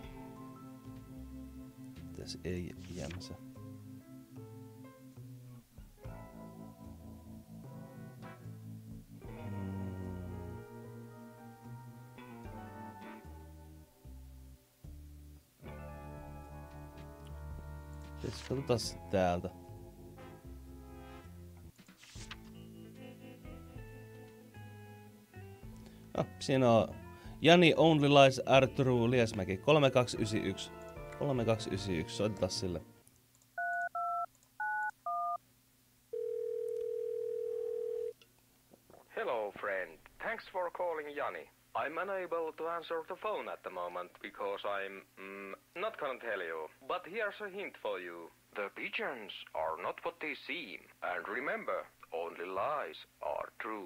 Tässä ei jämsä. Katsotaan täältä. Ah, siinä on Jani Only Lies Arturu Liesmäki kolme kaksi yhdeksän yksi. kolme kaksi yhdeksän yksi, soitetaan sille. Hello friend, thanks for calling Jani. I'm unable to answer the phone at the moment because I'm mm, not gonna tell you. But here's a hint for you. The pigeons are not what they seem. And remember, only lies are true.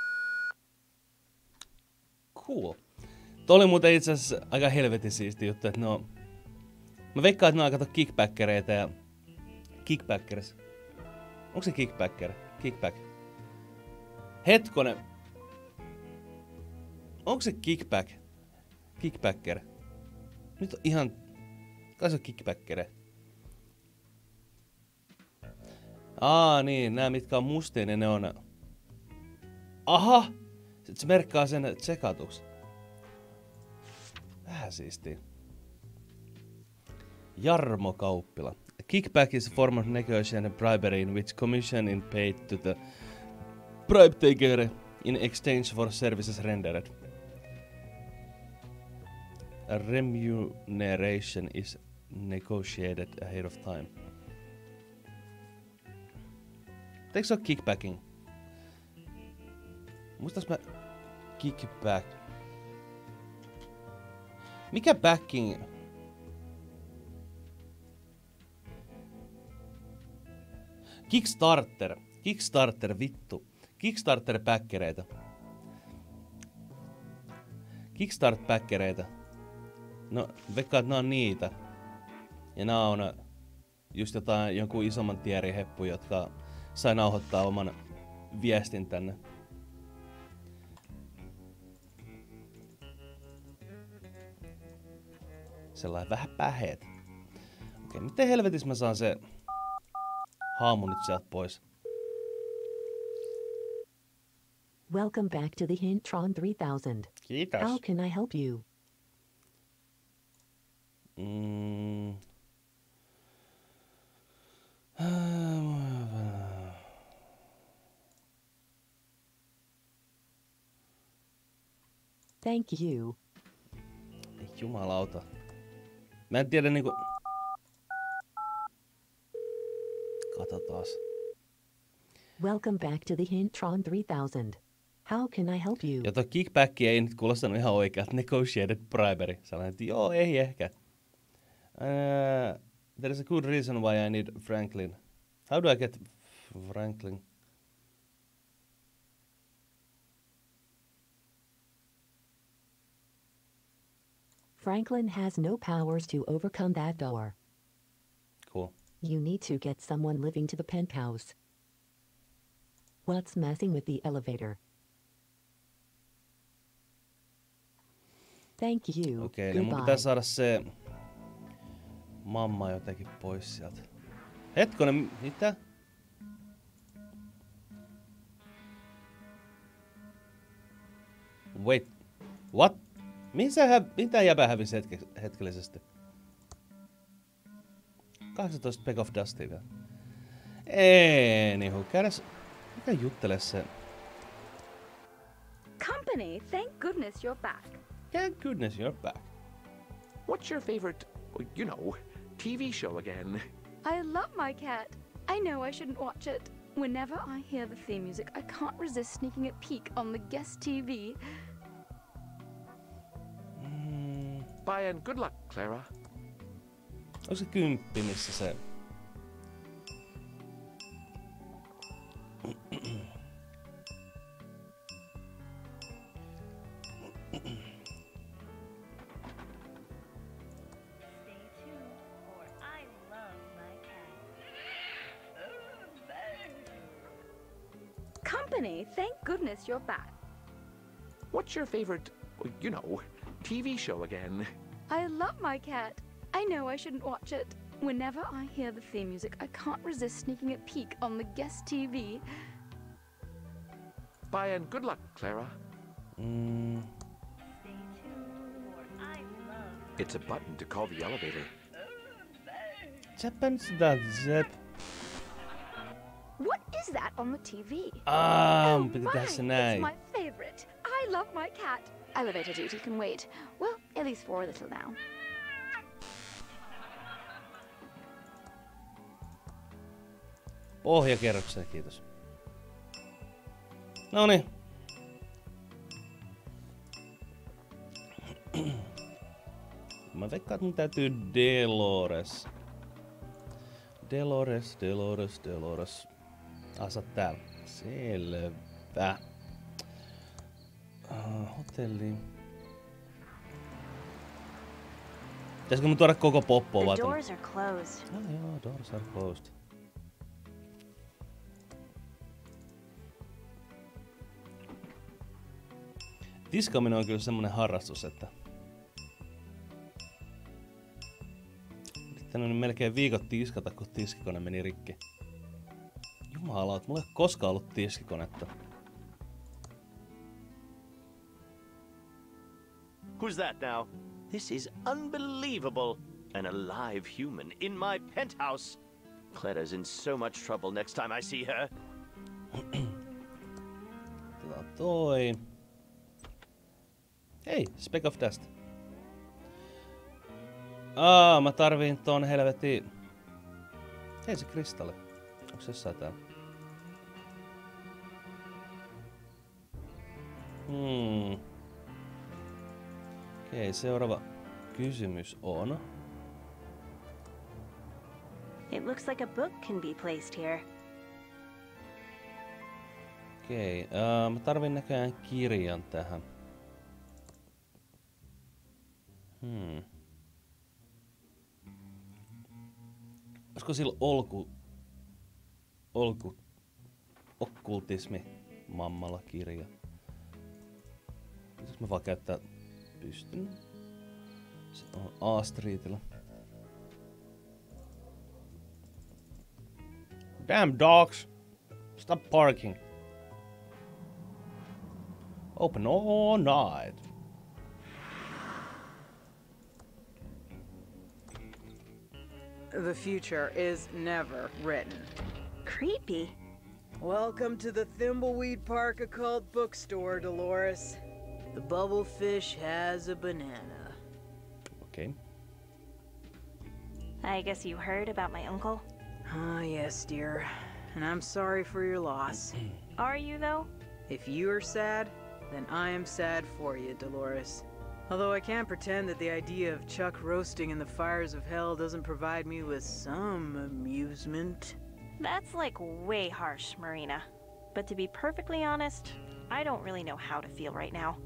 Cool. Tuo oli muuten itse asiassa aika helvetin siisti juttu, että no... Mä veikkaan, että ne on kato kickbackereita ja... Kickbackers. Onko se kickbacker? Kickback. Hetkonen. Onko se kickback? Kickbacker. Nyt on ihan... Kai se on kickbackere. Aa niin, nää mitkä on mustia, niin ne on... Aha! Sitten se merkkaa sen tsekatuksi. Vähän siistiä. Jarmo Kauppila. A kickback is a form of negotiation and bribery in which commission is paid to the bribe taker in exchange for services rendered. A remuneration is negotiated ahead of time. Eikö se ole kickbacking? Muistas mä... Kickback... Mikä backing? Kickstarter. Kickstarter, vittu. Kickstarter-päkkereitä. Kickstart-päkkereitä. No, veikkaan, että nää on niitä. Ja nää on just jotain, jonkun isomman tierin heppu, jotka sai nauhoittaa oman viestin tänne. Sellainen vähän päheet. Okei, miten helvetissä mä saan se haamu nyt sieltä pois? Welcome back to the Hintron three thousand. Kiitos. How can I help you? Mm. Thank you. Jumalauta. Mä en tiedä niinku... Katsotaas. Welcome back to the Hintron three thousand. How can I help you? Ja toi kickback ei nyt kuulostanut ihan oikealta. Negotiated bribery. Sanoin, että joo, ei ehkä. Uh, there is a good reason why I need Franklin. How do I get Franklin? Franklin has no powers to overcome that door. Cool. You need to get someone living to the penthouse. What's messing with the elevator? Thank you. Okei, okay, niin mun pitää saada se mamma jotenkin pois sieltä. Hetkonen, mitä? Wait, what? Mihin sä hä- mitä jäbä hävisi hetke- hetkellisesti? kahdeksantoista Peck of Dustia vielä. Anywho, käydäs... Mikä juttelee se? Company, thank goodness you're back. Thank goodness you're back. What's your favorite, you know, T V show again? I love my cat. I know I shouldn't watch it. Whenever I hear the theme music, I can't resist sneaking a peek on the guest T V. Bye and good luck, Clara. Onko se kymppi, missä se company. Thank goodness you're back. What's your favorite, you know, T V show again? I love my cat. I know I shouldn't watch it. Whenever I hear the theme music, I can't resist sneaking a peek on the guest T V. Bye and good luck, Clara. Mm. It's a button to call the elevator. Japan sitä zep. What is that on the T V? Ah, oh mun piti tehdä se my, näin. It's my favorite. I love my cat. Elevator duty can wait. Well, at least for a little now. Pohjakerrokseen, kiitos. Noniin. Mä veikkaan, että mun täytyy Delores. Delores, Delores, Delores. Ah, sä oot täällä. Selvä. Uh, hotelli. Pitäisikö mun tuoda koko poppoa The vaan? doors are closed. Ah, joo, doors are closed. Tiskaaminen on kyllä semmonen harrastus, että yrittänyt nyt melkein viikot tiskata, kun tiskikone meni rikki. Jumala, mulla ei ole koskaan ollut tiskikonetta. Who's that now? This is unbelievable. An alive human in my penthouse. Clara's in so much trouble next time I see her. Otetaan toi. Hei, Speck of Dust. Aa, mä tarviin ton helvetin... Hei se kristalli. Onks jossain täällä? Hmm. Okei, seuraava kysymys on... It looks like a book can be placed here. Okei, uh, mä tarvin näköjään kirjan tähän. Hmm. Olisiko sillä olku... Olku... Okkultismi mammalla kirja? Pitäisikö mä vaan käyttää... Pystyn. Se on A-Streetillä. Damn dogs! Stop parking! Open all night. The future is never written. Creepy. Welcome to the Thimbleweed Park Occult Bookstore, Dolores. The bubblefish has a banana. Okay. I guess you heard about my uncle? Ah, yes, dear. And I'm sorry for your loss. Are you, though? If you are sad, then I am sad for you, Dolores. Although I can't pretend that the idea of Chuck roasting in the fires of hell doesn't provide me with some amusement. That's like way harsh, Marina. But to be perfectly honest, I don't really know how to feel right now.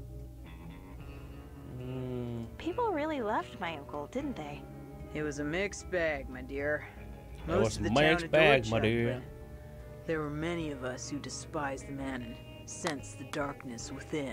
Mm. People really loved my uncle, didn't they? It was a mixed bag, my dear. It was Most of the a town mixed adored bag, my Chuck, dear. but there were many of us who despised the man and sensed the darkness within.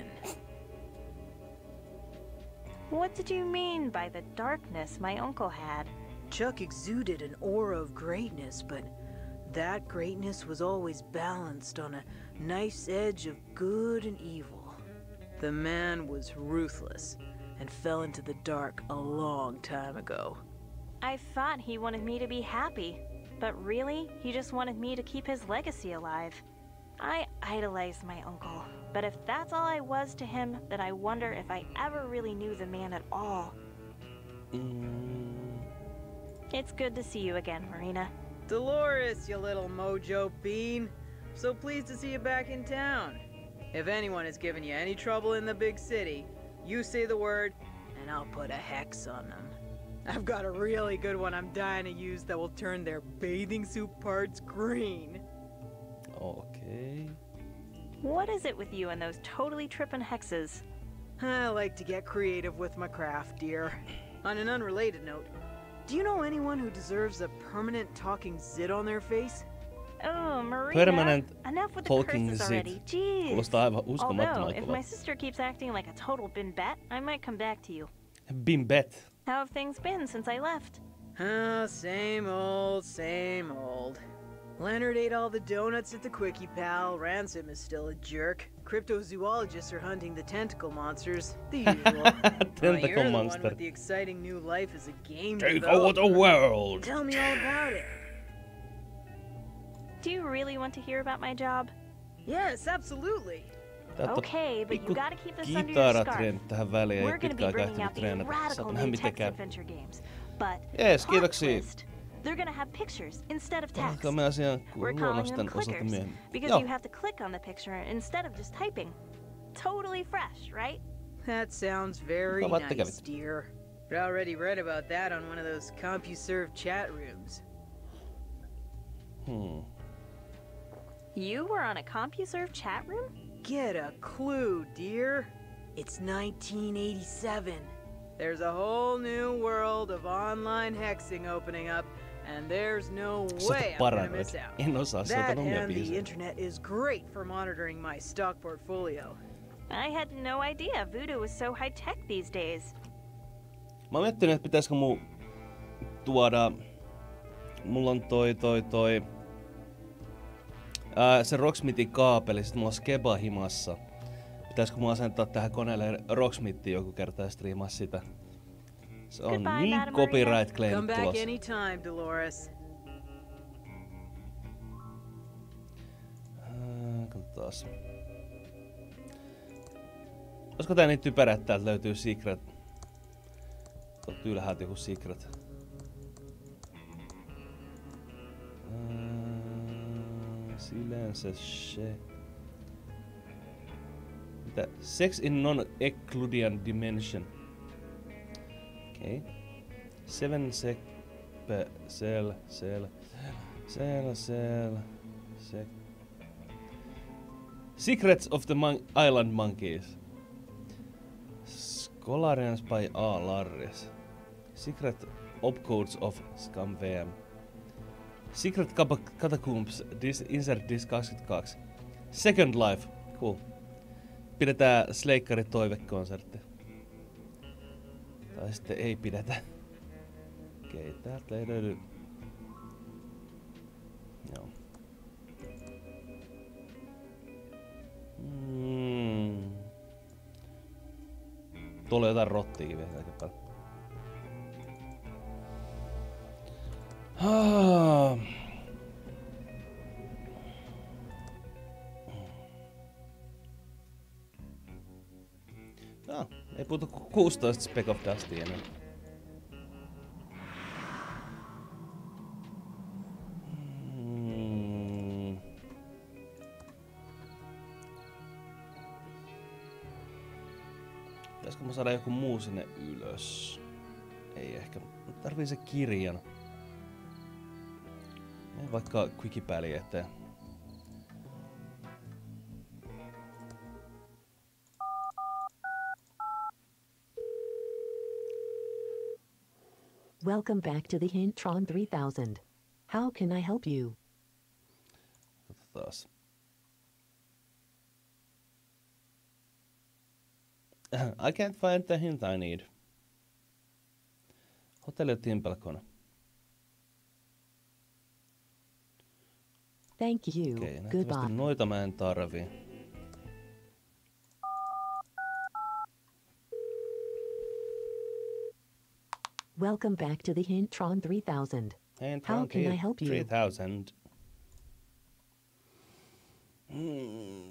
What did you mean by the darkness my uncle had? Chuck exuded an aura of greatness, but that greatness was always balanced on a nice edge of good and evil. The man was ruthless and fell into the dark a long time ago. I thought he wanted me to be happy, but really, he just wanted me to keep his legacy alive. I idolized my uncle, but if that's all I was to him, then I wonder if I ever really knew the man at all. Mm. It's good to see you again, Marina. Dolores, you little mojo bean. So pleased to see you back in town. If anyone has given you any trouble in the big city, you say the word, and I'll put a hex on them. I've got a really good one I'm dying to use that will turn their bathing suit parts green. Okay. What is it with you and those totally trippin' hexes? I like to get creative with my craft, dear. On an unrelated note, do you know anyone who deserves a permanent talking zit on their face? Oh, Maria. Permanent Enough with the talking curses zit. already. Jeez. Kuulostaa aivan uskomattoman Although, if kovalta. my sister keeps acting like a total bimbette, I might come back to you. Bimbet. How have things been since I left? Oh, same old, same old. Leonard ate all the donuts at the Quickie Pal. Ransom is still a jerk. Cryptozoologists are hunting the tentacle monsters. The usual. Tentacle well, you're the monster. one with the exciting new life as a game Take over developer. the world. Tell me all about it. Do you really want to hear about my job? Yes, absolutely. Täältä on Okay, but you pikku gotta keep this under your scarf. kitaratreeni tähän väliin. Ei We're gonna pitkään be bringing ehtinyt out these treenata. radical Saapa new nähdä text miten käy. adventure games. But Jees, plot kiitoksia. twist, they're gonna have pictures instead of text. Palataan me asiaan We're calling them luonnosten osalta clickers myöhemmin. because Joo. you have to click on the picture instead of just typing. Totally fresh, right? That sounds very Mukavaa, että nice, kävit. dear. I already read about that on one of those CompuServe chat rooms. Hmm. You were on a CompuServe chat room? Get a clue, dear. It's nineteen eighty-seven. There's a whole new world of online hexing opening up, and there's no Sä way I'm gonna miss paranoid. out. En osaa, sä oot That omia and the biisejä. internet is great for monitoring my stock portfolio. I had no idea Voodoo was so high-tech these days. Mä oon miettinyt, että pitäisikö mun tuoda... Mulla on toi toi toi... Ää, se Rocksmithin kaapeli, sit mulla on Skeba himassa. Pitäisikö mun asentaa tähän koneelle Rocksmithin joku kerta ja striimaa sitä? Se on Goodbye, niin Madam copyright Come claim back tulossa. anytime, Dolores. Ää, katsotaas. Olisiko tää niin typerä, että täältä löytyy secret? Tuolta ylhäältä joku secret. Ää, silensä se. Mitä? Sex in non-Euclidean dimension. Okei. Okay. Seven sec... Pe, sel, sel, sel, sel, sec. Secrets of the Mon Island Monkeys. Scholarians by A. Larris. Secret Opcodes of Scum V M. Secret Catacombs, dis Insert Disc kaksikymmentäkaksi. Second Life. Cool. Pidetään Sleikkari toivekonsertti. Tai sitten ei pidetä. Okei, täältä ei löydy... Joo. Mm. Tuolla on jotain rottiakin vielä aika paljon. Ah. No, ei puhuta ku kuusitoista Speck of Dustia enää. Mm. Pitäisikö mä saada joku muu sinne ylös? Ei ehkä. Tarvii se kirjan. Mene vaikka Quickie-pääli eteen. Welcome back to the Hintron three thousand. How can I help you? Taas. I can't find the hint I need. Hotelli Timpelkona. Thank you. Okei, nähtävästi Goodbye. noita mä en tarvii. Welcome back to the Hintron three thousand. Hint How on can I key, help you? three thousand. Hmm.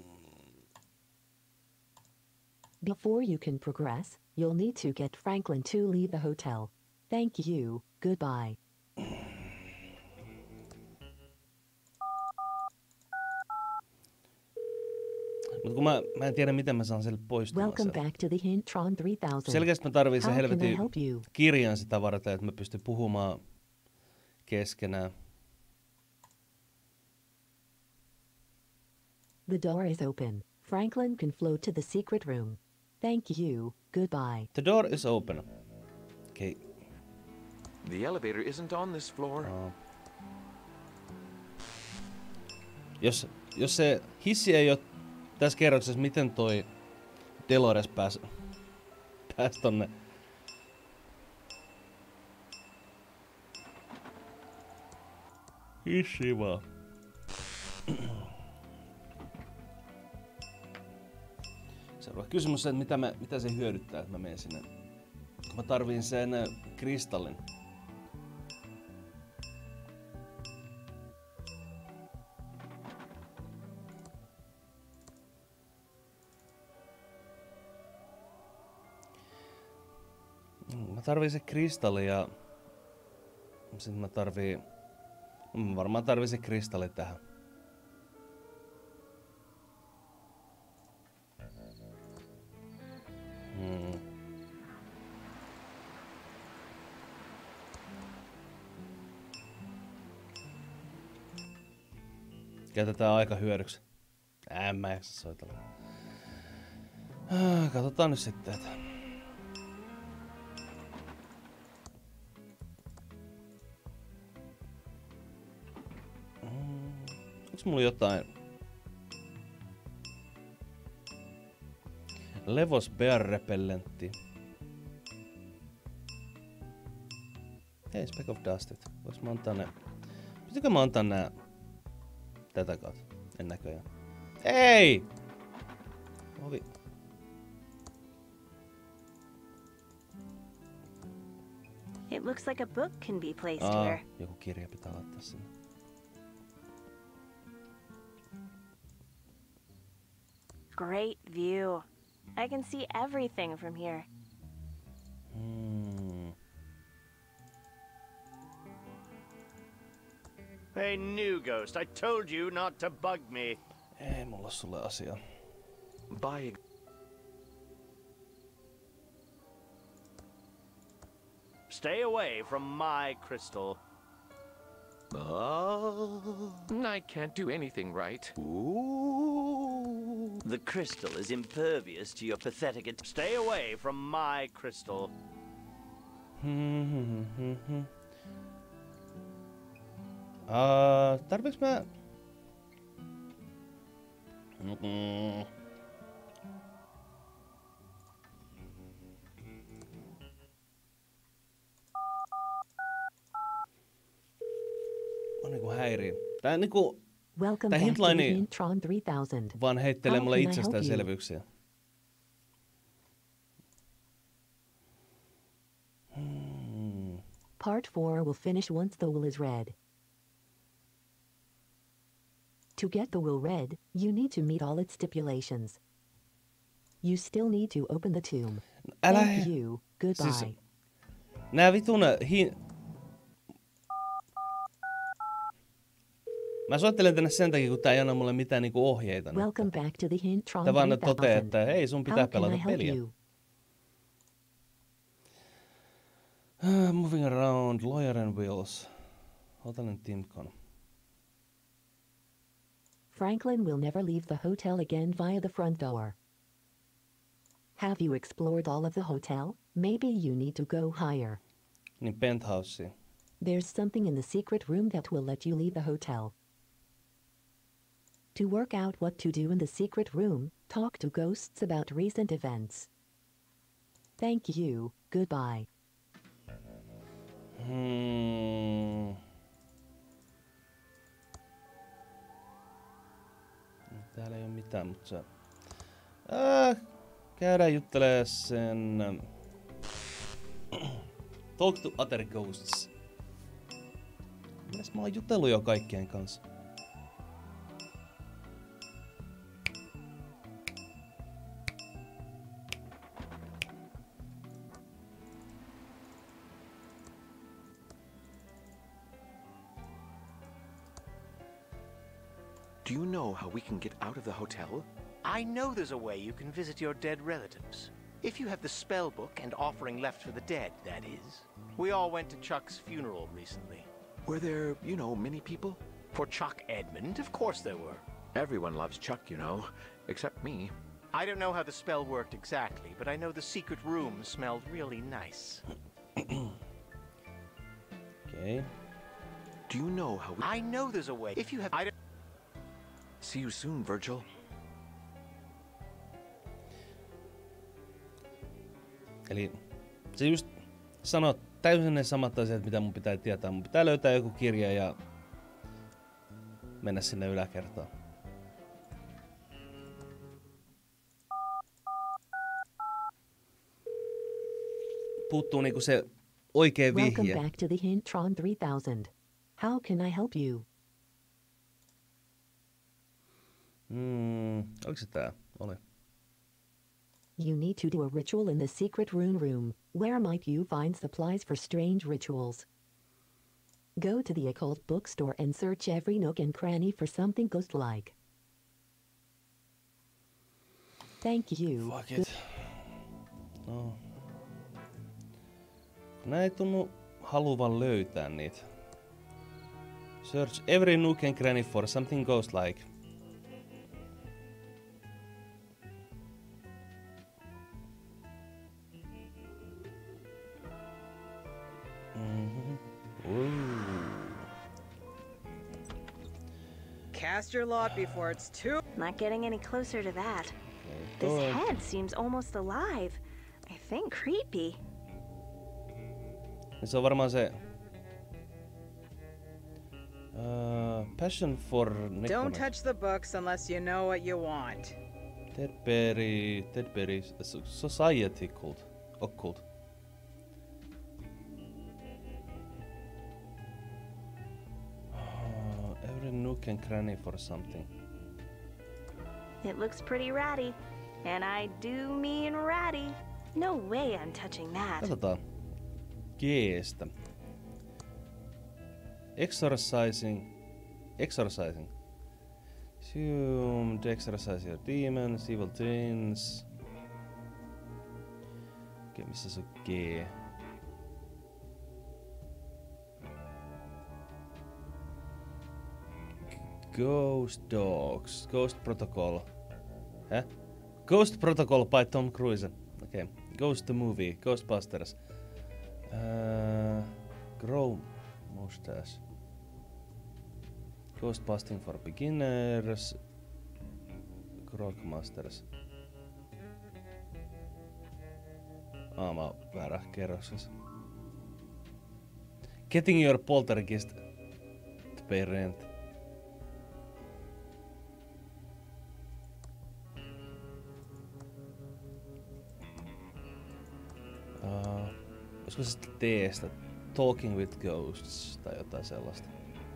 Before you can progress, you'll need to get Franklin to leave the hotel. Thank you. Goodbye. Mut kun mä, mä en tiedä miten mä saan sille poistumaan Welcome sieltä. back to the Hintron three thousand. Selkeästi mä tarviin sen How can I helvetin help you? kirjan sitä varten, että mä pystyn puhumaan keskenään. The door is open. Franklin can float to the secret room. Thank you. Goodbye. The door is open. Okay. The elevator isn't on this floor. Oh. Jos, jos se hissi ei ole tässä kerroksessa, miten toi Dolores pääsi pääs tonne. Hissi vaan. Seuraava kysymys on, että mitä, me, mitä se hyödyttää, että mä menen sinne. Mä tarviin sen äh, kristallin. Mä tarviin se kristalli ja sitten mä tarviin... Mä varmaan tarviin se kristalli tähän. Hmm. Käytetään aika hyödyksi. En mä jaksa soitella. Ah, katsotaan nyt sitten, että... Mm. Onks mulla jotain... Levos Bear Repellentti. Hei, Speck of Dustit. Voinko mä antaa nää... Pitäkö mä antaa nää... Tätä kautta? En näköjään. Ei! Ovi. It looks like a book can be placed Aa, here. joku kirja pitää laittaa sinne. Great view. I can see everything from here. Hmm. Hey, New Ghost, I told you not to bug me. Ei mulla sulle asiaa. Bye. Stay away from my crystal. Oh, I can't do anything right. Ooh. The crystal is impervious to your pathetic... At Stay away from my crystal. Uh, tarviiks mä... Mm-mm. On niinku häiriö. Tää niinku... Welcome Tää back to the Hintline Intron three thousand. vaan heittelee How mulle can I help itsestäänselvyyksiä. Hmm. Part four will finish once the will is read. To get the will read, you need to meet all its stipulations. You still need to open the tomb. Älä Thank he- you. Goodbye. Siis, nää vitun hi... Mä soittelen tänne sen takia, kun tää ei anna mulle mitään niinku ohjeita. nyt. Welcome back to the Hintron Tää vaan three toteaa, thousand. että hei, sun pitää How can I pelata help peliä. you? Uh, moving around, Lawyer and Wills. Hotel and Timcon. Franklin will never leave the hotel again via the front door. Have you explored all of the hotel? Maybe you need to go higher. Niin penthousea. There's something in the secret room that will let you leave the hotel. To work out what to do in the secret room, talk to ghosts about recent events. Thank you. Goodbye. Hmm. Täällä ei oo mitään, mutta se... Äh, käydään juttelee sen... ähm, Talk to other ghosts. Mitäs mä oon jutellut jo kaikkien kanssa? Do you know how we can get out of the hotel? I know there's a way you can visit your dead relatives. If you have the spell book and offering left for the dead, that is. We all went to Chuck's funeral recently. Were there, you know, many people? For Chuck Edmund, of course there were. Everyone loves Chuck, you know, except me. I don't know how the spell worked exactly, but I know the secret room smelled really nice. Okay. Do you know how we... I know there's a way. If you have... I don't... See you soon, Virgil. Eli se just sanoo täysin ne samat asiat, mitä mun pitää tietää. Mun pitää löytää joku kirja ja mennä sinne yläkertaan. Puuttuu niinku se oikea vihje. Welcome back to the Hintron three thousand. How can I help you? Hmm, oliko se tää? Oli. You need to do a ritual in the secret rune room. Where might you find supplies for strange rituals? Go to the occult bookstore and search every nook and cranny for something ghost-like. Thank you. Fuck it. No. Nää ei tunnu haluvan löytää niitä. Search every nook and cranny for something ghost-like. Mm-hmm. Cast your lot before it's too... Not getting any closer to that. This head seems almost alive. I think creepy. Se on varmaan se... Uh, passion for necromancy. Don't touch the books unless you know what you want. Tedberry... Tedberry... Society cult. Occult. Uh, every nook and cranny for something. It looks pretty ratty. And I do mean ratty. No way I'm touching that. Katsotaan. G-stä. Exorcising. Exorcising. Assumed exorcise your demons, evil twins. Okei, okay, missä se on G? Ghost Dogs. Ghost Protocol. Hä? Ghost Protocol by Tom Cruise. Okei. Okay. Ghost the Movie. Ghostbusters. Uh, Grow Mustache. Ghostbusting for Beginners. Grogmasters. Ah, mä oon väärä kerroksessa. Getting your poltergeist to pay rent. Uh, olisiko se sitten T-stä? Talking with Ghosts tai jotain sellaista.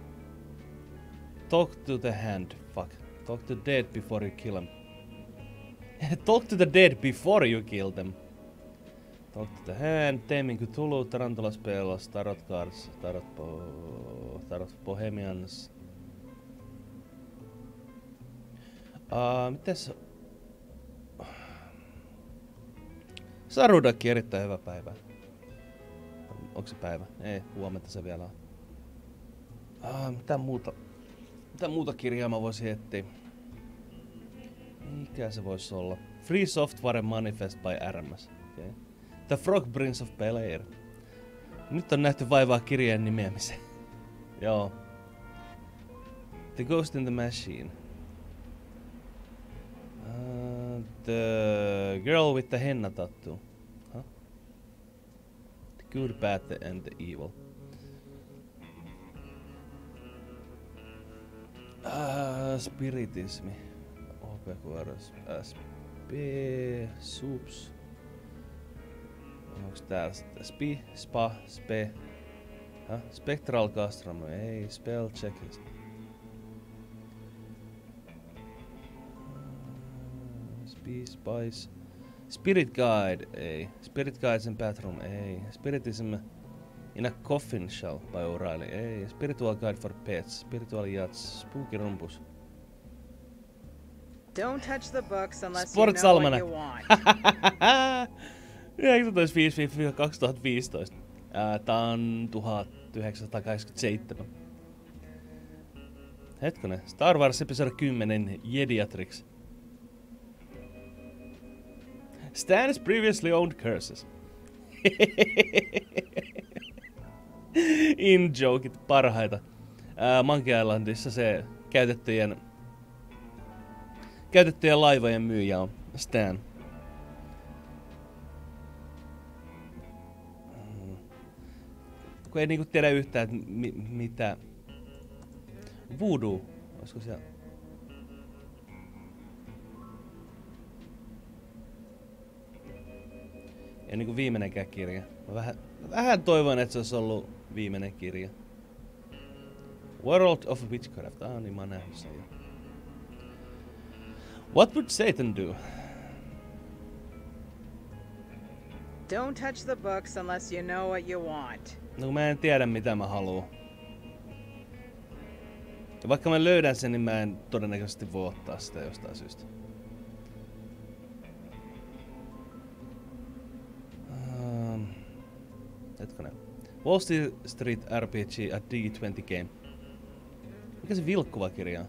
Talk to the hand. Fuck. Talk to the dead before you kill them. Talk to the dead before you kill them. Talk to the hand. Taming Cthulhu, Tarantula Spells, Tarot Cards, Tarot, po Tarot Bohemians. Uh, mites... Sarudakki, erittäin hyvä päivä. Onko se päivä? Ei, huomenta se vielä on. Ah, mitä muuta? Mitä muuta kirjaa mä voisin etsiä? Mikä se voisi olla? Free Software Manifest by R M S. Okay. The Frog Prince of Bel-Air. Nyt on nähty vaivaa kirjeen nimeämiseen. Joo. The Ghost in the Machine. Uh, the Girl with the Henna Tattoo. Huh? The Good, Bad and the Evil. Uh, spiritismi. O P Q R S P. Sups. Onks täällä sitten? Spi, Spa, Spe. Huh? Spectral Gastronomy. Ei, Spell Check. Spi, Spice. Spirit Guide. Ei. Spirit Guides in Bathroom. Ei. Spiritism in a Coffin Shell by O'Reilly. Ei. Spiritual Guide for Pets. Spiritual Yachts. Spooky Rumpus. Don't touch the books unless Sports you know what you want. yhdeksäntoista kaksituhattaviisitoista. Ää, tää on tuhatyhdeksänsataakahdeksankymmentäseitsemän. Hetkonen. Star Wars episode kymmenen Jediatrix. Stan's previously owned curses. In-jokit parhaita. Ää, Monkey Islandissa se käytettyjen Käytettyjen laivojen myyjä on Stan. Kun ei niinku tiedä yhtään, että mi mitä... Voodoo. Olisiko siellä... Ei niinku viimeinenkään kirja. Mä vähän, vähän toivon, että se olisi ollut viimeinen kirja. World of Witchcraft. Ah, niin mä oon nähnyt sen jo. What would Satan do? Don't touch the books unless you know what you want. No mä en tiedä mitä mä haluun. Ja vaikka mä löydän sen, niin mä en todennäköisesti voi ottaa sitä jostain syystä. Um, hetkonen. Wall Street R P G a D kaksikymmentä game. Mikä se vilkkuva kirja on?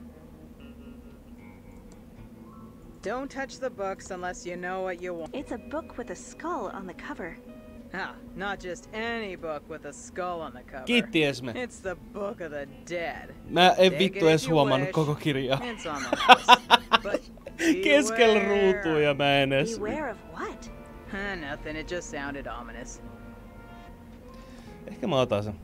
Don't touch the books unless you know what you want. It's a book with a skull on the cover. Ah, not just any book with a skull on the cover. Kiitti Esme. It's the Book of the Dead. Mä en Take vittu it edes if you huomannut wish. koko kirjaa. It's on the list. But Keskellä beware. ruutuja mä en edes. Beware of what? Huh, nothing, it just sounded ominous. Ehkä mä otan sen.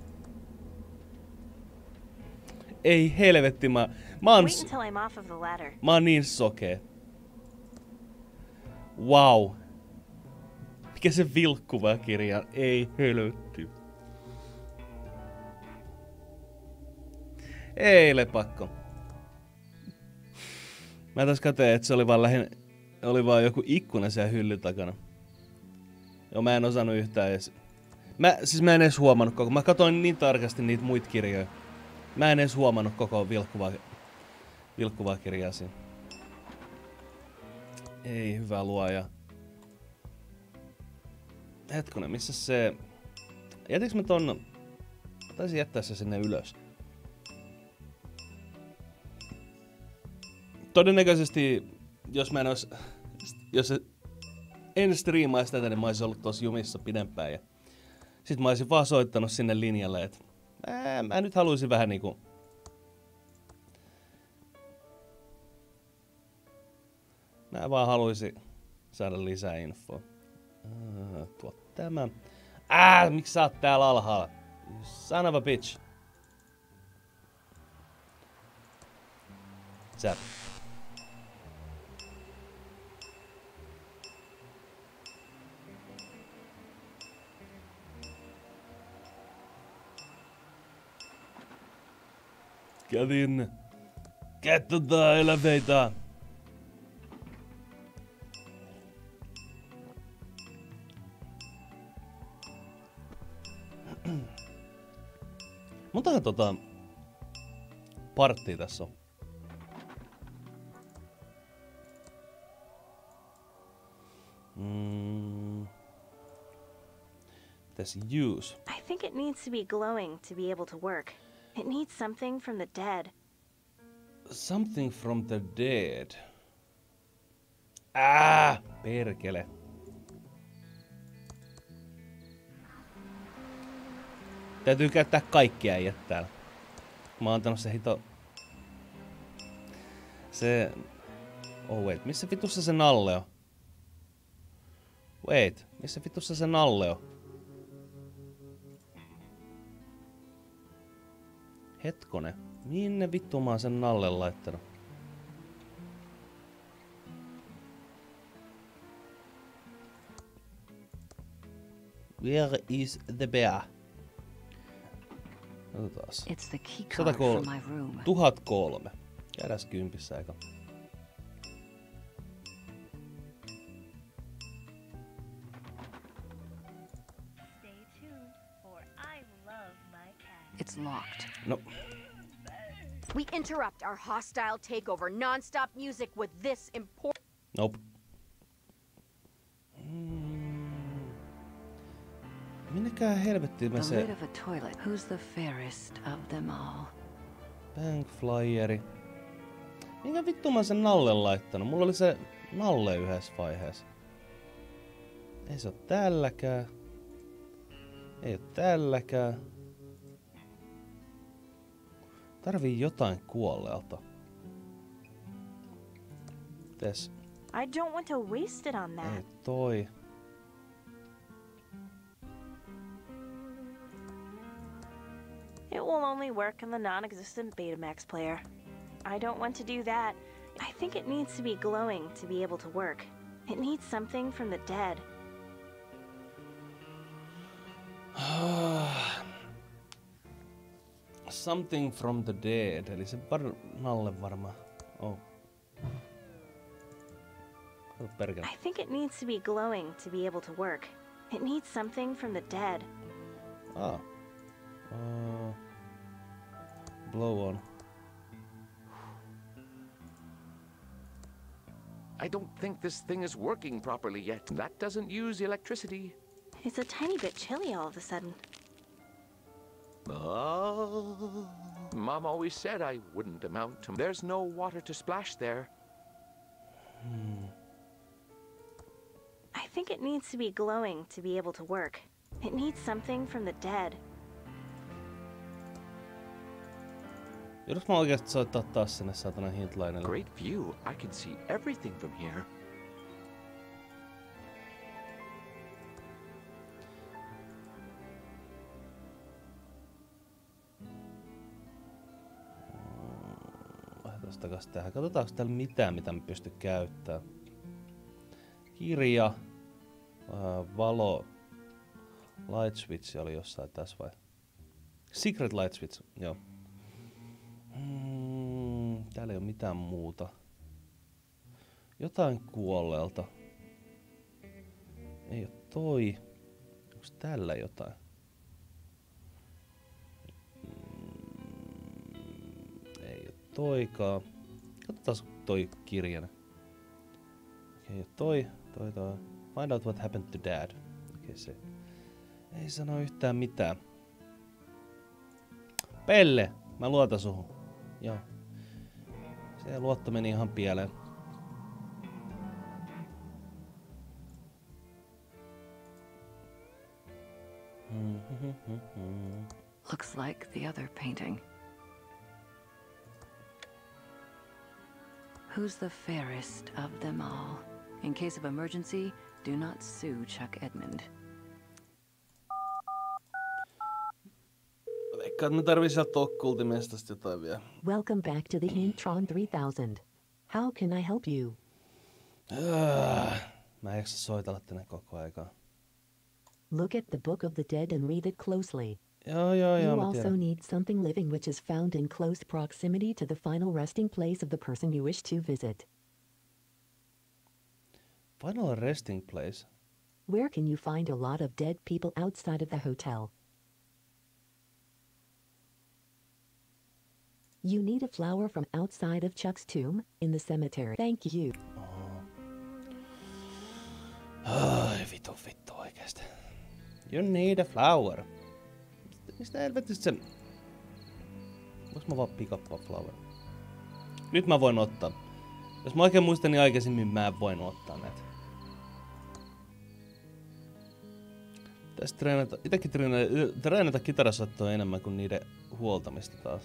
Ei helvetti, mä, mä oon, Wait until I'm off of the ladder. mä oon niin sokee. Wow. Mikä se vilkkuva kirja? Ei helvetti. Ei lepakko. Mä taas katsoin, että se oli vaan lähinnä, oli vaan joku ikkuna siellä hyllyn takana. Joo, mä en osannut yhtään edes. Mä, siis mä en edes huomannut koko. Mä katsoin niin tarkasti niitä muita kirjoja. Mä en edes huomannut koko vilkkuvaa, vilkkuvaa kirjaa siinä. Ei hyvä luoja. Hetkonen, missä se... Jätinkö mä ton... Taisin jättää se sinne ylös. Todennäköisesti, jos mä en ois... Jos se... En striimaisi tätä, niin mä oisin ollut tossa jumissa pidempään. Ja sit mä oisin vaan soittanut sinne linjalle, että... Ää, mä nyt haluaisin vähän niinku... Mä vaan haluaisin saada lisää infoa. Ah, tuo tämä. Ää, miksi sä oot täällä alhaalla? You son of a bitch. Zap. Get in. Get to the elevator. Montahan tota... parttia tässä on. Mm. Mitäs use? I think it needs to be glowing to be able to work. It needs something from the dead. Something from the dead. Ah, perkele. Täytyy käyttää kaikkia äijät täällä. Mä oon antanut se hito... Se... Oh wait, missä vitussa se nalle on? Wait, missä vitussa se nalle on? Hetkone, minne vittu mä oon sen nalle laittanut? Where is the bear? Otetaan. It's the key card for my room. tuhat kolme. Käydäs kympissä eka. It's locked. No. We interrupt our hostile takeover non-stop music with this important... Nope. Mm. Minnekään helvettiin mä The se... lid of a toilet. Who's the fairest of them all? Bank flyeri. Minkä vittu mä sen nalle laittanut? Mulla oli se nalle yhdessä vaiheessa. Ei se oo tälläkään. Ei oo tälläkään. Tarvii jotain kuolleelta. Mites? I don't want to waste it on that. Ei toi. It will only work on the non-existent Betamax player. I don't want to do that. I think it needs to be glowing to be able to work. It needs something from the dead. Something from the dead, eli se var Nalle varmaan. Oh. Perkele. I think it needs to be glowing to be able to work. It needs something from the dead. Ah. Uh, blow on. I don't think this thing is working properly yet. That doesn't use electricity. It's a tiny bit chilly all of a sudden. Oh. Mom always said I wouldn't amount to... There's no water to splash there. Hmm. I think it needs to be glowing to be able to work. It needs something from the dead. Joudus mä oikeesti soittaa taas sinne satana Hintlinelle? Great view. I can see everything from here. Lähdetään takas tähän. Katsotaanko täällä mitään, mitä mä pystyn käyttämään. Kirja. Äh, valo. Light switch oli jossain tässä vai? Secret light switch, joo. Hmm, täällä ei ole mitään muuta. Jotain kuolleelta. Ei oo toi. Onks tällä jotain? Hmm, ei oo toikaan. Katsotaan toi kirjana. Okei, okay, toi, toi, toi. Find out what happened to dad. Okei, okay, se ei sano yhtään mitään. Pelle! Mä luotan suhun. Joo. Se luotto meni ihan pieleen. Looks like the other painting. Who's the fairest of them all? In case of emergency, do not sue Chuck Edmund. Veikkaan, me tarvii sieltä okkultimestasta jotain vielä. Welcome back to the Hintron three thousand. How can I help you? Mä en jaksa soitella tänne koko aikaa. Look at the Book of the Dead and read it closely. Joo, joo, joo, You mä also tiedän. need something living which is found in close proximity to the final resting place of the person you wish to visit. Final resting place? Where can you find a lot of dead people outside of the hotel? You need a flower from outside of Chuck's tomb in the cemetery. Thank you. Ai vitu vittu oikeesti. You need a flower. Mistä helvetistä sen... Voinko mä vaan pikappaa flower? Nyt mä voin ottaa. Jos mä oikein muistan, niin aikaisemmin mä en voinut ottaa näitä. Tästä treenata... Itekin treenata, treenata kitarasoittoa enemmän kuin niiden huoltamista taas.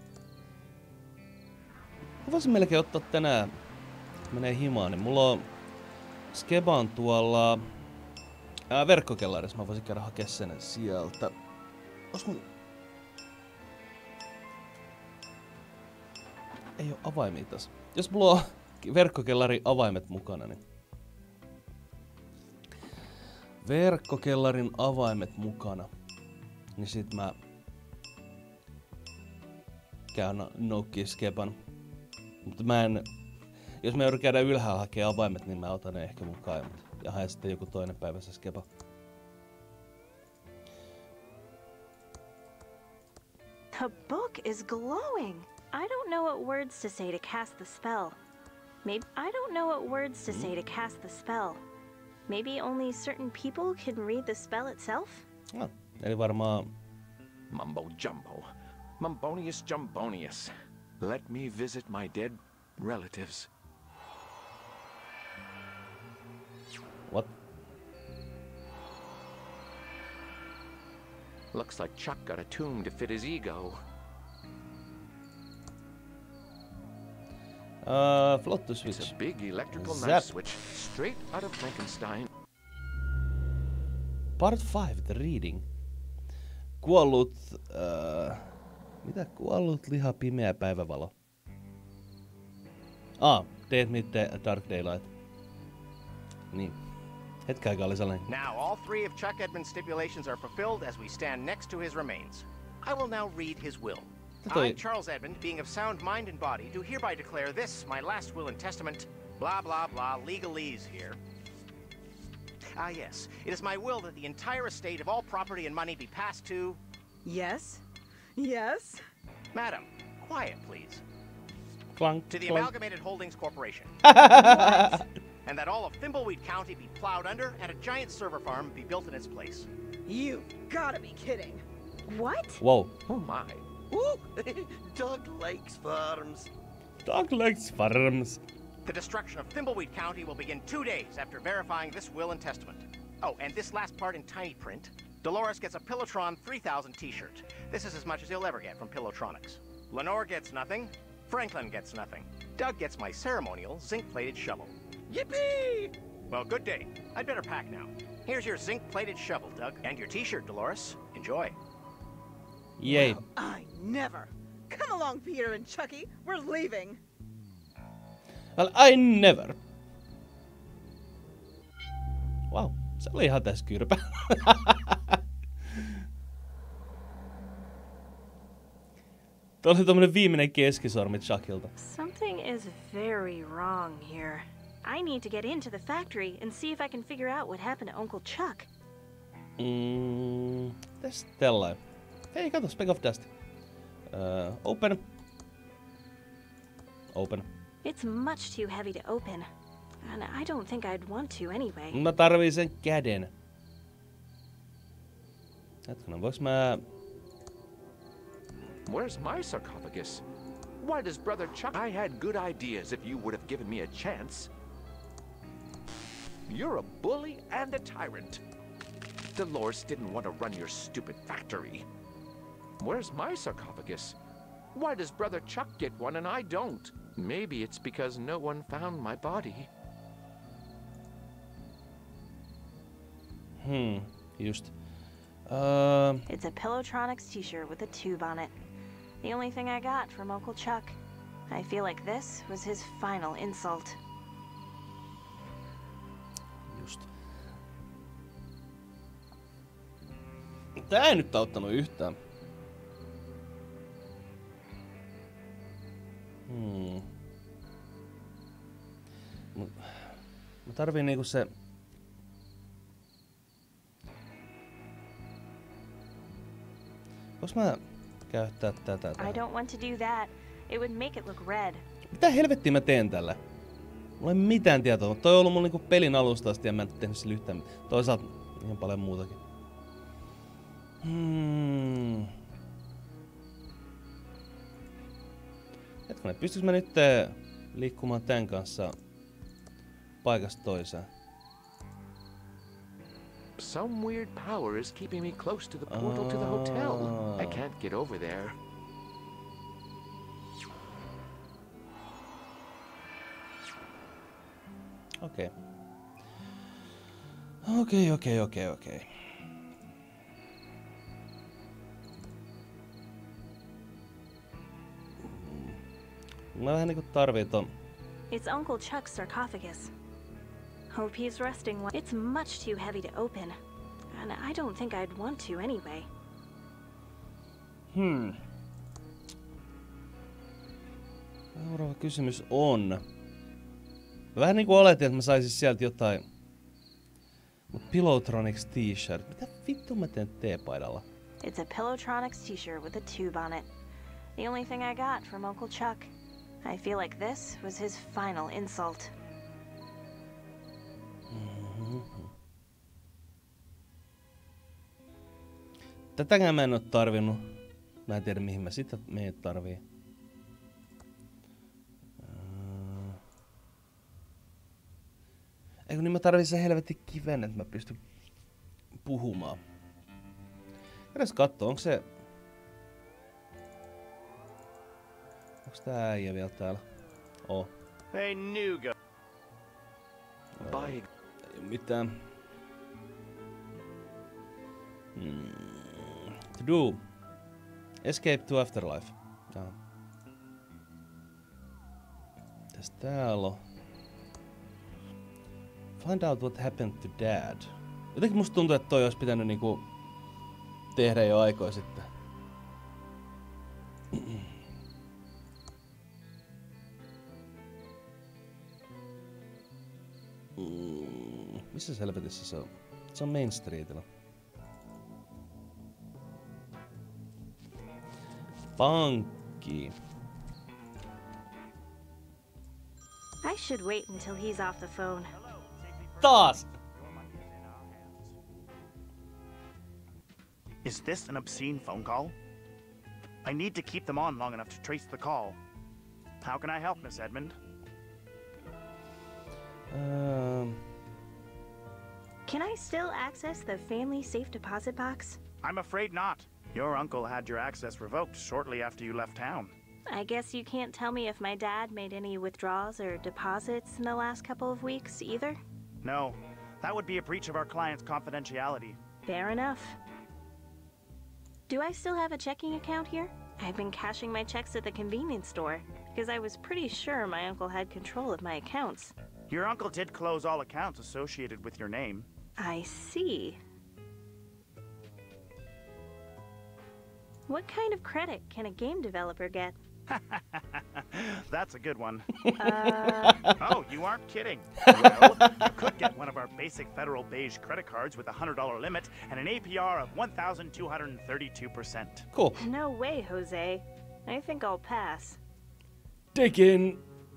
Mä voisin melkein ottaa tänään, kun menee himaan, niin mulla on Skeba on tuolla ää, verkkokellarissa. Mä voisin käydä hakea sen sieltä. Os mun... Ei oo avaimia tässä. Jos mulla on verkkokellarin avaimet mukana, niin... Verkkokellarin avaimet mukana. Niin sit mä... Käyn noukkii Skeban. Mutta mä en... Jos mä joudun käydä ylhäällä hakea avaimet, niin mä otan ne ehkä mukaan. Ja haen sitten joku toinen päivä se Skeba. The book is glowing. I don't know what words to say to cast the spell. Maybe I don't know what words to say to cast the spell. Maybe only certain people can read the spell itself? Ah, eli varmaan... Mumbo jumbo. Mumbonius jumbonius. Let me visit my dead relatives. What? Looks like Chuck got a tomb to fit his ego. Uh, float to switch. It's a big electrical Zap. knife switch straight out of Frankenstein. Part five, the reading. Kuollut... Uh, mitä? Kuollut liha, pimeä päivävalo. Ah, Dead Meat Dark Daylight. Niin. Hetken aikaa oli sellainen. Now all three of Chuck Edmund's stipulations are fulfilled as we stand next to his remains. I will now read his will. I, Charles Edmund, being of sound mind and body, do hereby declare this, my last will and testament, blah, blah, blah, legalese here. Ah, yes. It is my will that the entire estate of all property and money be passed to... Yes? Yes? Madam, quiet, please. Clunk, to the clunk. Amalgamated Holdings Corporation. And that all of Thimbleweed County be plowed under and a giant server farm be built in its place. You gotta be kidding. What? Whoa. Oh my. Ooh, Dog Lakes Farms. Dog Lakes Farms. The destruction of Thimbleweed County will begin two days after verifying this will and testament. Oh, and this last part in tiny print. Dolores gets a Pillowtron three thousand t-shirt. This is as much as he'll ever get from Pillowtronics. Lenore gets nothing. Franklin gets nothing. Doug gets my ceremonial zinc-plated shovel. Yippee! Well, good day. I'd better pack now. Here's your zinc-plated shovel, Doug. And your t-shirt, Dolores. Enjoy. Yay. Well, I never. Come along, Peter and Chucky. We're leaving. Well, I never. Wow, se oli ihan tässä kyrpä. Tuo oli tommonen viimeinen keskisormi Chuckilta. Something is very wrong here. I need to get into the factory and see if I can figure out what happened to Uncle Chuck. Mm, tässä tällainen. Hei, kato, Speck of Dust. Uh, open. Open. It's much too heavy to open, and I don't think I'd want to anyway. Mä tarviin sen käden. Hetkinen, voiks mä... Where's my sarcophagus? Why does Brother Chuck... I had good ideas if you would have given me a chance. You're a bully and a tyrant. Dolores didn't want to run your stupid factory. Where's my sarcophagus? Why does Brother Chuck get one and I don't? Maybe it's because no one found my body. Hmm, just. Uh... It's a Pillowtronics t-shirt with a tube on it. The only thing I got from Uncle Chuck. I feel like this was his final insult. Just. Tää ei nyt auttanut yhtään. Hmm. Mä tarviin niinku se... Voinko mä käyttää tätä? I don't want to do that. It would make it look red. Mitä helvettiä mä teen tällä? Mulla ei mitään tietoa, mutta toi on ollut mun niinku pelin alusta asti ja mä en tehnyt sillä yhtään mitään. Toisaalta ihan paljon muutakin. Hmm. Hetkinen, pystyis mä nyt liikkumaan tän kanssa paikasta toiseen? Some weird power is keeping me close to the portal to the hotel. I can't get over there. Okei. Okei, okei, okei, okei. Mä vähän niinku tarvii ton. It's Uncle Chuck's sarcophagus. Hope he's resting well. It's much too heavy to open, and I don't think I'd want to anyway. Hmm. Seuraava kysymys on... Vähän niinku oletin, että mä saisin sieltä jotain... Mut Pillowtronics t-shirt. Mitä vittu mä teen teepaidalla? It's a Pillowtronics t-shirt with a tube on it. The only thing I got from Uncle Chuck. I feel like this was his final insult. Mm-hmm. Tätäkään mä en oo tarvinnut. Mä en tiedä mihin mä sitä meidät tarvii. Uh... Eikö niin mä tarvii sen helvetin kiven, että mä pystyn puhumaan. Edes kattoo, onko se... Onks tää äijä vielä täällä? Oh. Hey, Nugo. Bye. Ei mitään. Hmm. To do. Escape to Afterlife. Jaa. Mitäs täällä on? Find out what happened to Dad. Jotenkin musta tuntuu, että toi olisi pitänyt niinku tehdä jo aikoja sitten. Mm, missä helvetissä se on? Se on Main Streetillä. Pankki. I should wait until he's off the phone. Taas! Is this an obscene phone call? I need to keep them on long enough to trace the call. How can I help, Miss Edmund? Um. Can I still access the family safe deposit box? I'm afraid not. Your uncle had your access revoked shortly after you left town. I guess you can't tell me if my dad made any withdrawals or deposits in the last couple of weeks either? No, that would be a breach of our client's confidentiality. Fair enough. Do I still have a checking account here? I've been cashing my checks at the convenience store because I was pretty sure my uncle had control of my accounts. Your uncle did close all accounts associated with your name. I see. What kind of credit can a game developer get? That's a good one. Uh... Oh, you aren't kidding. Well, you could get one of our basic Federal Beige credit cards with a one hundred dollar limit and an A P R of one thousand two hundred thirty-two percent. Cool. No way, Jose. I think I'll pass. Dig in.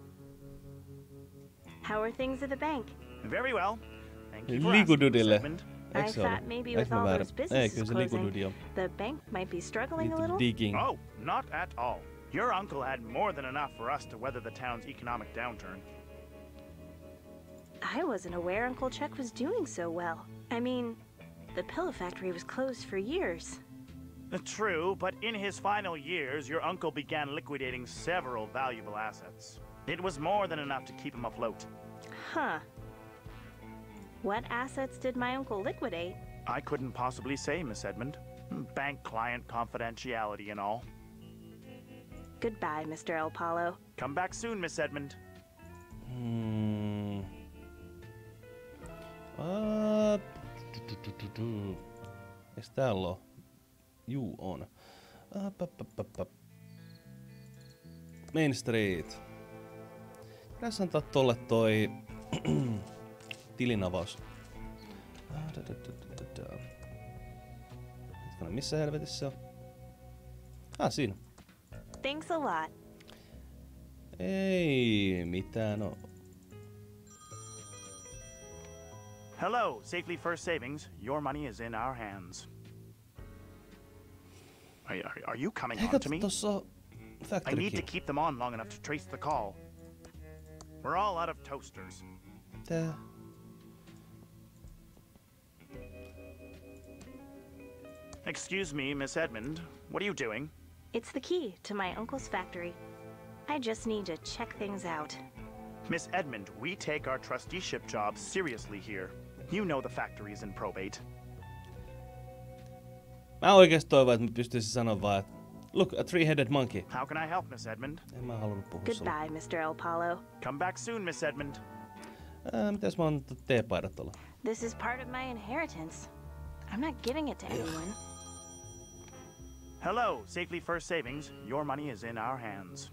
How are things at the bank? Very well. Thank you for asking, Miss Edmund. I thought maybe with all those businesses closing, the bank might be struggling a little. Digging. Oh, not at all. Your uncle had more than enough for us to weather the town's economic downturn. I wasn't aware Uncle Chuck was doing so well. I mean, the pillow factory was closed for years. True, but in his final years, your uncle began liquidating several valuable assets. It was more than enough to keep him afloat. Huh. What assets did my uncle liquidate? I couldn't possibly say, Miss Edmund. Bank client confidentiality and all. Goodbye, Mister El Palo. Come back soon, Miss Edmund. Hmm. Uh, Eiks täällä oo? Juu, on. Uh, pa, pa, pa, pa. Main Street. Pitäis antaa tolle toi tilinavaus. Hetkinen, missä helvetissä se on? Ah, siinä. Thanks a lot. Ei mitään oo. Hello, Safely First Savings. Your money is in our hands. Are, are, are you coming on to me? I need to keep them on long enough to trace the call. We're all out of toasters. Tää. Excuse me, Miss Edmund. What are you doing? It's the key to my uncle's factory. I just need to check things out. Miss Edmund, we take our trusteeship job seriously here. You know the factory is in probate. Mä oikeesti toivon, että mä pystyisin sanoa vaan, että look, a three-headed monkey. How can I help, Miss Edmund? En mä halunnut puhua sulle. Goodbye, Mister El Palo. Come back soon, Miss Edmund. Ää, mitäs mä oon teepaidat tuolla? This is part of my inheritance. I'm not giving it to anyone. Hello, Safely First Savings. Your money is in our hands.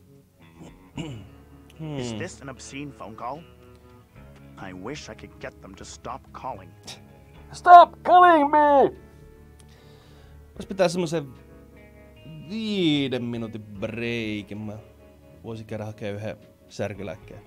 Hmm. Is this an obscene phone call? I wish I could get them to stop calling. Stop calling me! Vois pitää semmosen viiden minuutin breikin. Mä voisin käydä hakea yhden särkylääkkeen.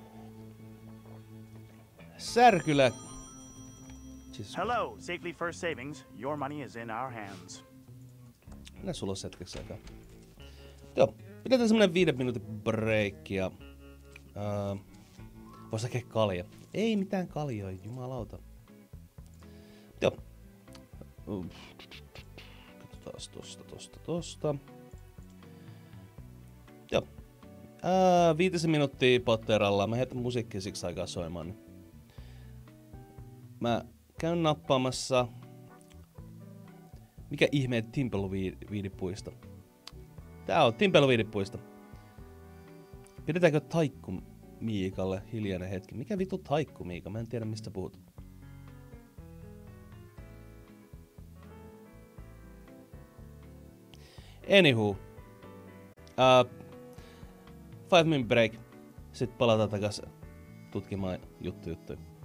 Särkylä... Jesus. Hello, Safely First Savings. Your money is in our hands. Minä sulla on hetkeksi aikaa. Joo, pidetään semmonen viiden minuutin breikki ja... Uh, vois hakea kalja. Ei mitään kaljoja, jumalauta. Joo. Uh. Katsotaan tosta, tosta, tosta. Joo. Ää, viitisen minuuttia Potteralla. Mä heitän musiikkia siksi aikaa soimaan. Niin. Mä käyn nappaamassa... Mikä ihmeen Timpleweed-puisto? Tää on Timpleweed-puisto. Pidetäänkö Taikku Miikalle hiljainen hetki? Mikä vitu Taikku Miika? Mä en tiedä mistä puhut. Anywho. Uh, five minute break. Sitten palataan takas tutkimaan juttu juttuja.